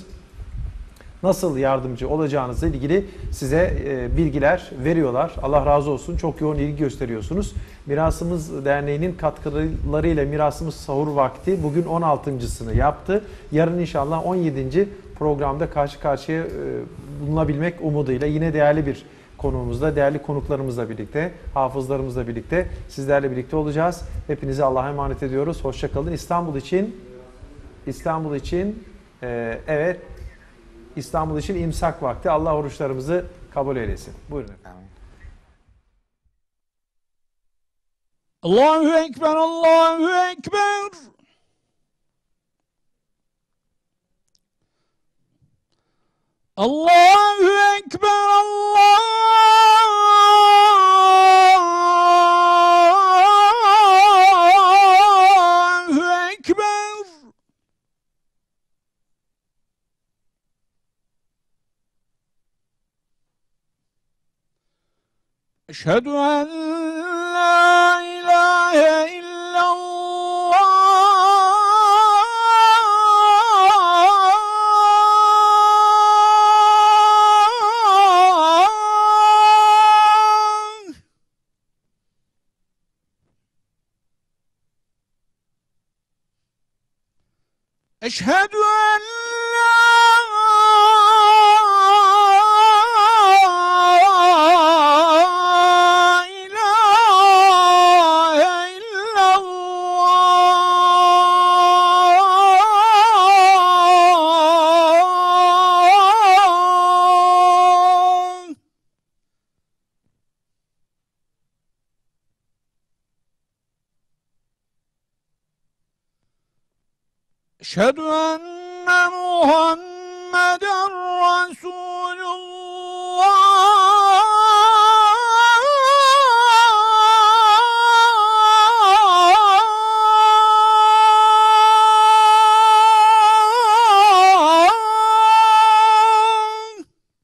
nasıl yardımcı olacağınızla ilgili size bilgiler veriyorlar. Allah razı olsun. Çok yoğun ilgi gösteriyorsunuz. Mirasımız Derneği'nin katkılarıyla Mirasımız Sahur Vakti bugün 16.sını yaptı. Yarın inşallah 17. programda karşı karşıya bulunabilmek umuduyla yine değerli bir konuğumuzla, değerli konuklarımızla birlikte, hafızlarımızla birlikte sizlerle birlikte olacağız. Hepinizi Allah'a emanet ediyoruz. Hoşça kalın. İstanbul için evet, İstanbul için imsak vakti. Allah oruçlarımızı kabul eylesin. Buyurun efendim. Allahu Ekber, Allahu Ekber. Allahu Ekber, Allahu Ekber. Eşhedü en la ilahe illallah. Eşhedü en Eşhedü enne Muhammeden Resulullah.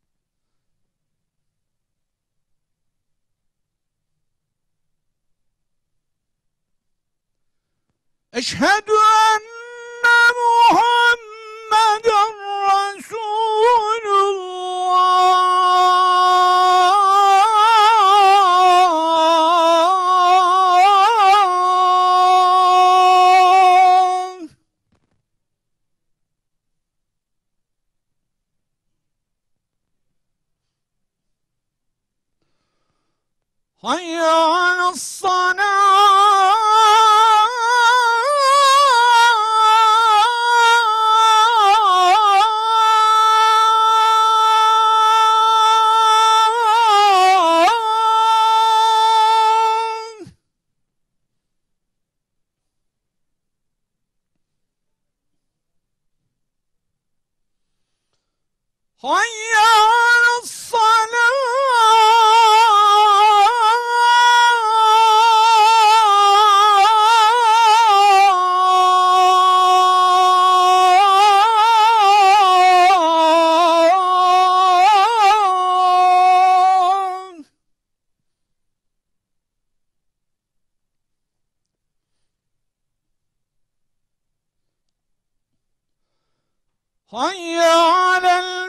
Eşhedü enne Muhammeden Resulullah. حي على الصلاة حي على الصلاة حي على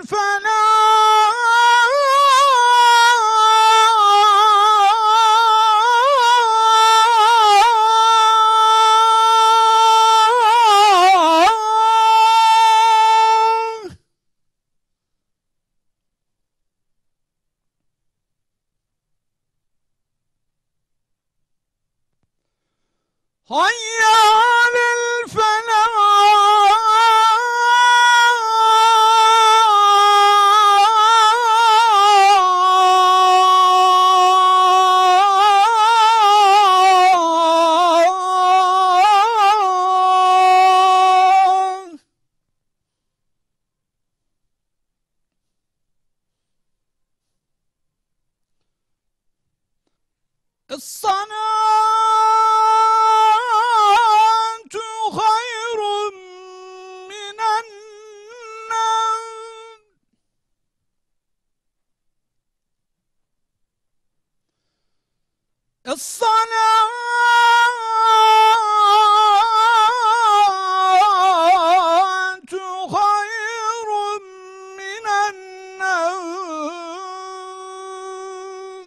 الفلاح حي على الفلاح الصلاة خير من النوم الصلاة خير من النوم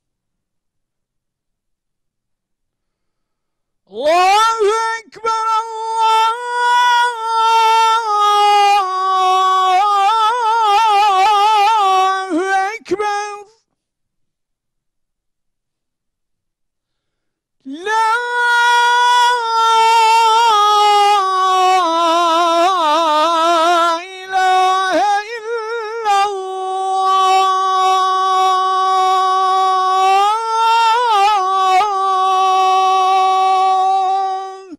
الله أكبر الله أكبر لا إله إلا الله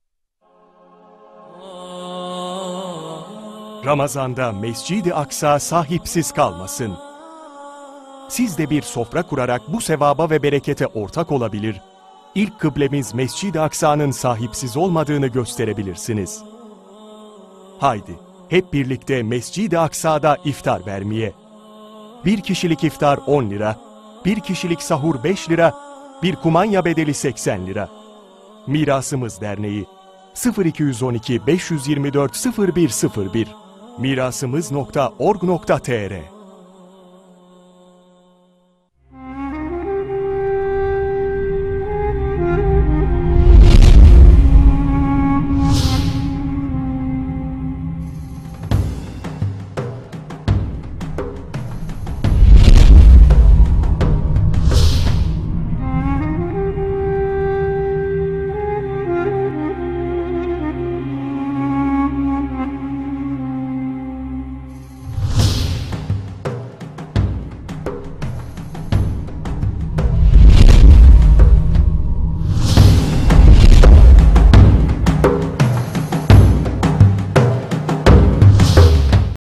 Ramazanda Mescid-i Aksa sahipsiz kalmasın. Siz de bir sofra kurarak bu sevaba ve berekete ortak olabilir, İlk kıblemiz Mescid-i Aksa'nın sahipsiz olmadığını gösterebilirsiniz. Haydi, hep birlikte Mescid-i Aksa'da iftar vermeye. Bir kişilik iftar 10 lira, bir kişilik sahur 5 lira, bir kumanya bedeli 80 lira. Mirasımız Derneği 0212 524 0101 mirasımız.org.tr